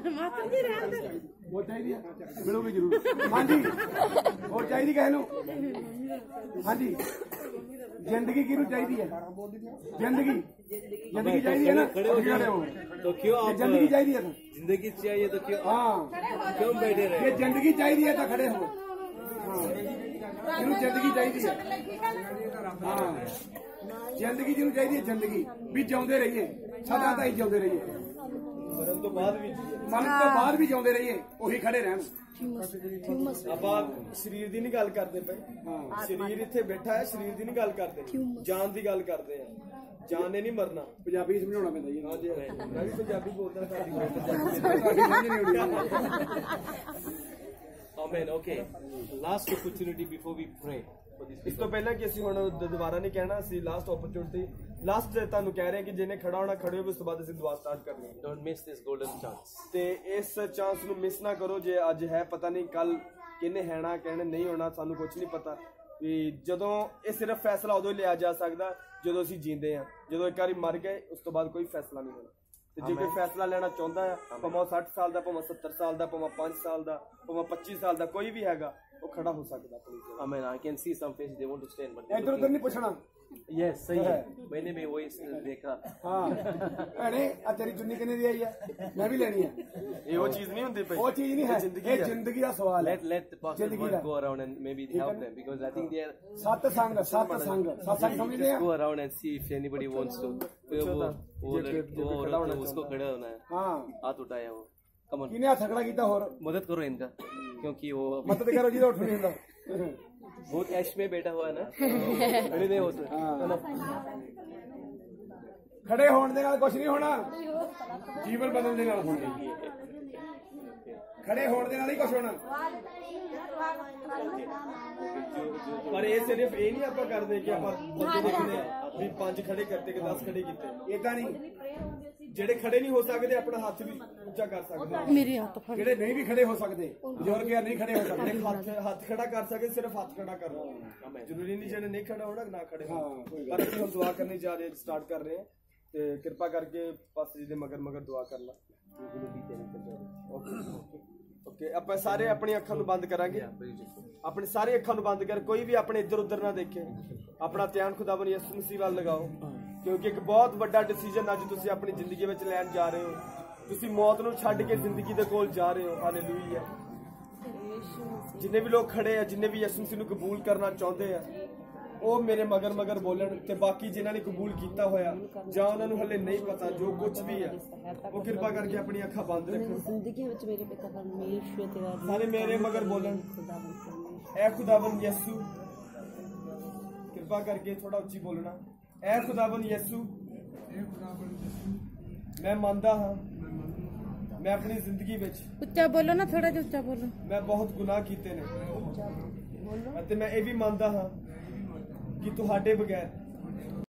C: ਮੌਤ ਚਾਹੀਦੀ ਹੈ, ਮਿਲੂਗੀ ਜ਼ਰੂਰ। ਹਾਂਜੀ ਹੋਰ ਚਾਹੀਦੀ ਕਿਸੇ ਨੂੰ? ਹਾਂਜੀ ਜ਼ਿੰਦਗੀ ਕਿਹਨੂੰ ਚਾਹੀਦੀ ਹੈ? ਜ਼ਿੰਦਗੀ ਜ਼ਿੰਦਗੀ ਚਾਹੀਦੀ ਹੈ ਨਾ?
B: तो क्यों आप
C: ਜ਼ਿੰਦਗੀ ਚਾਹੀਦੀ ਹੈ?
B: जिंदगी चाहिए तो क्यों
C: हाँ
B: क्यों बैठे रहे?
C: ये जिंदगी चाहिए तो खड़े हो। जिन्हों जिंदगी चाहिए, हाँ जिंदगी जिन्हों चाहिए, जिंदगी भी जिउंदे रहिए, सदा ताईं जिउंदे रहिए,
A: ਮਰਨ ਤੋਂ ਬਾਅਦ ਵੀ
C: मरण तो बाद भी जिउंदे रहिए, ਉਹੀ ਖੜੇ ਰਹਿਣ।
A: ਆਪਾਂ ਸਰੀਰ ਦੀ ਨਹੀਂ ਗੱਲ ਕਰਦੇ ਪਏ, ਸਰੀਰ ਇੱਥੇ ਬੈਠਾ ਹੈ, ਸਰੀਰ ਦੀ ਨਹੀਂ ਗੱਲ ਕਰਦੇ, ਜਾਨ ਦੀ ਗੱਲ ਕਰਦੇ ਆ। ਜਾਨ ਨੇ ਨਹੀਂ ਮਰਨਾ।
C: ਪੰਜਾਬੀ ਸਮਝਾਉਣਾ ਪੈਂਦਾ ਜੀ।
A: ਹਾਂਜੀ ਮੈਂ ਵੀ ਪੰਜਾਬੀ ਬੋਲਦਾ, ਸਾਡੀ
B: Amen. Okay. Last opportunity before we pray for this.
A: ਇਸ ਤੋਂ ਪਹਿਲਾਂ ਕਿ ਅਸੀਂ ਹੁਣ ਦੁਬਾਰਾ ਨਹੀਂ ਕਹਿਣਾ, ਅਸੀਂ ਲਾਸਟ ਓਪਰਚੁਨਿਟੀ ਲਾਸਟ ਤੁਹਾਨੂੰ ਕਹਿ ਰਹੇ ਕਿ ਜਿਹਨੇ ਖੜਾ ਹੋਣਾ ਖੜੇ ਹੋ, ਉਸ ਤੋਂ ਬਾਅਦ ਅਸੀਂ ਦੁਆ ਸਟਾਰਟ ਕਰਨੀ ਹੈ।
B: Don't miss this golden chance.
A: ਤੇ ਇਸ ਚਾਂਸ ਨੂੰ ਮਿਸ ਨਾ ਕਰੋ। ਜੇ ਅੱਜ ਹੈ, ਪਤਾ ਨਹੀਂ ਕੱਲ ਕਿਹਨੇ ਹੈਣਾ, ਕਹਿਣੇ ਨਹੀਂ ਹੋਣਾ, ਸਾਨੂੰ ਕੁਝ ਨਹੀਂ ਪਤਾ। ਵੀ ਜਦੋਂ ਇਹ ਸਿਰਫ ਫੈਸਲਾ ਉਦੋਂ ਹੀ ਲਿਆ ਜਾ ਸਕਦਾ ਜਦੋਂ ਅਸੀਂ ਜੀਂਦੇ ਹਾਂ। ਜਦੋਂ ਇੱਕ ਵਾਰੀ ਮਰ ਗਏ, ਉਸ ਤੋਂ ਬਾਅਦ ਕੋਈ ਫੈਸਲਾ ਨਹੀਂ ਹੋਣਾ। ਤੇ ਜੇ ਕੋਈ ਫੈਸਲਾ ਲੈਣਾ ਚਾਹੁੰਦਾ ਹੈ, ਭਾਵੇਂ 60 ਸਾਲ ਦਾ, ਭਾਵੇਂ 70 ਸਾਲ ਦਾ, ਭਾਵੇਂ 5 ਸਾਲ ਦਾ, ਭਾਵੇਂ 25 ਸਾਲ ਦਾ, ਕੋਈ ਵੀ ਹੈਗਾ, ਉਹ ਖੜਾ ਹੋ ਸਕਦਾ ਆਪਣੀ ਜਗ੍ਹਾ।
B: Amen. I can see some faces they want to stand, but
C: ਇੱਧਰ ਉੱਧਰ ਨਹੀਂ ਪੁੱਛਣਾ।
B: yes, सही है। मैंने भी वही देखा।
C: हाँ ਭੈਣੇ ਆ ਤੇਰੀ ਚੁੰਨੀ ਕਿੰਨੇ ਦੀ ਆਈ ਆ? ਮੈਂ ਵੀ ਲੈਣੀ ਆ।
A: ਇਹ ਉਹ ਚੀਜ਼ ਨਹੀਂ ਹੁੰਦੀ ਪਈ,
C: ਉਹ ਚੀਜ਼ ਨਹੀਂ ਹੈ, ਇਹ ਜ਼ਿੰਦਗੀ ਦਾ ਸਵਾਲ ਹੈ।
B: Let the pastor go around and maybe help them, because I think they are
C: ਸਤਸੰਗ ਸਮਝਦੇ ਆ।
B: go around and see if anybody wants to उसको खड़ा होना है।
C: हाँ
B: हाथ उठाया वो। Come on,
C: किने हथ खड़ा किया? और
B: मदद करो इनका, क्योंकि वो
C: मदद करो जी, उठ नहीं ਹੁੰਦਾ।
B: बहुत ऐश में बैठा हुआ है ना, खड़े नहीं हो सकते।
C: ਖੜੇ ਹੋਣ ਦੇ ਨਾਲ ਕੁਝ ਨਹੀਂ ਹੋਣਾ, ਜੀਵਨ ਬਦਲਣ ਦੇ ਨਾਲ ਹੋਣਾ। ਖੜੇ ਹੋਣ ਦੇ ਨਾਲ ਹੀ ਕੁਝ ਹੋਣਾ।
A: ਪਰ ਇਹ ਸਿਰਫ ਇਹ ਨਹੀਂ ਆਪਾਂ ਕਰਦੇ ਕਿ ਆਪਾਂ ਬੰਦੇ ਦੇਖਦੇ ਆ ਵੀ 5 ਖੜੇ ਕਰਤੇ ਕਿ 10 ਖੜੇ ਕੀਤੇ।
C: ਏਦਾਂ ਨਹੀਂ,
A: ਜਿਹੜੇ ਖੜੇ ਨਹੀਂ ਹੋ ਸਕਦੇ ਆਪਣਾ ਹੱਥ ਵੀ ਉੱਚਾ ਕਰ ਸਕਦੇ।
D: ਮੇਰੇ ਹੱਥ ਫੜ।
C: ਜਿਹੜੇ ਨਹੀਂ ਵੀ ਖੜੇ ਹੋ ਸਕਦੇ, ਬਜ਼ੁਰਗ ਆ ਨਹੀਂ ਖੜੇ ਹੋ ਸਕਦੇ,
A: ਹੱਥ ਖੜਾ ਕਰ ਸਕਦੇ, ਸਿਰਫ ਹੱਥ ਖੜਾ ਕਰਨਾ। ਜ਼ਰੂਰੀ ਨਹੀਂ ਜਿਹੜੇ ਨਹੀਂ ਖੜਾ ਹੋਣਾ ਨਾ ਖੜੇ ਹੋਣ।
C: ਹਾਂ, ਕੋਈ
A: ਪਰ ਅਸੀਂ ਹੁਣ ਦੁਆ ਕਰਨੀ ਜਾ ਰਹੇ, ਸਟਾਰਟ ਕਰ ਰਹੇ ਹਾਂ। ਤੇ ਕਿਰਪਾ ਕਰਕੇ ਪਾਸਟਰ ਜੀ ਦੇ ਮਗਰ ਦੁਆ ਕਰਨਾ। ਓਕੇ ਆਪਾਂ ਸਾਰੇ ਆਪਣੀ ਅੱਖਾਂ ਨੂੰ ਬੰਦ ਕਰਾਂਗੇ। ਆਪਣੀ ਸਾਰੀ ਅੱਖਾਂ ਨੂੰ ਬੰਦ ਕਰ, ਕੋਈ ਵੀ ਆਪਣੇ ਇੱਧਰ ਉੱਧਰ ਨਾ ਦੇਖੇ। ਆਪਣਾ ਧਿਆਨ ਖੁਦਾਵੰਦ ਯਿਸੂ ਮਸੀਹ ਵੱਲ ਲਗਾਓ, ਕਿਉਂਕਿ ਇੱਕ ਬਹੁਤ ਵੱਡਾ ਡਿਸੀਜਨ ਅੱਜ ਤੁਸੀਂ ਆਪਣੀ ਜ਼ਿੰਦਗੀ ਵਿੱਚ ਲੈਣ ਜਾ ਰਹੇ ਹੋ। ਤੁਸੀਂ ਮੌਤ ਨੂੰ ਛੱਡ ਕੇ ਜ਼ਿੰਦਗੀ ਦੇ ਕੋਲ ਜਾ ਰਹੇ ਹੋ। ਹਾਲੇਲੂਇਆ। ਜਿੰਨੇ ਵੀ ਲੋਕ ਖੜੇ ਆ, ਜਿੰਨੇ ਵੀ ਯਿਸੂ ਮਸੀਹ ਨੂੰ ਕਬੂਲ ਕਰਨਾ ਚਾਹੁੰਦੇ ਆ, ਉਹ ਮੇਰੇ ਮਗਰ ਬੋਲਣ। ਤੇ ਬਾਕੀ ਜਿਨ੍ਹਾਂ ਨੇ ਕਬੂਲ ਕੀਤਾ ਹੋਇਆ ਜਾਂ ਉਹਨਾਂ ਨੂੰ ਹਲੇ ਨਹੀਂ ਪਤਾ, ਜੋ ਕੁਝ ਵੀ ਹੈ, ਉਹ ਕਿਰਪਾ ਕਰਕੇ ਆਪਣੀ ਅੱਖਾਂ ਬੰਦ ਰੱਖੋ।
D: ਜ਼ਿੰਦਗੀ ਵਿੱਚ ਮੇਰੇ ਪਿਤਾ ਪਰਮੇਸ਼ਰ ਤੇ
A: ਸਾਰੇ ਮੇਰੇ ਮਗਰ ਬੋਲਣ, ਐ ਖੁਦਾਵੰਦ ਯਿਸੂ। ਕਿਰਪਾ ਕਰਕੇ ਥੋੜਾ ਉੱਚੀ ਬੋਲਣਾ। ਐ ਖੁਦਾਵੰਦ ਯਿਸੂ, ਮੈਂ ਮੰਨਦਾ ਹਾਂ ਮੈਂ ਆਪਣੀ ਜ਼ਿੰਦਗੀ ਵਿੱਚ
D: ਉੱਚਾ ਬੋਲੋ ਨਾ, ਥੋੜਾ ਜਿਹਾ ਉੱਚਾ ਬੋਲੋ।
A: ਮੈਂ ਬਹੁਤ ਗੁਨਾਹ ਕੀਤੇ ਨੇ, ਅਤੇ ਮੈਂ ਇਹ ਵੀ ਮੰਨਦਾ ਹਾਂ ਕਿ ਤੁਹਾਡੇ ਬਗੈਰ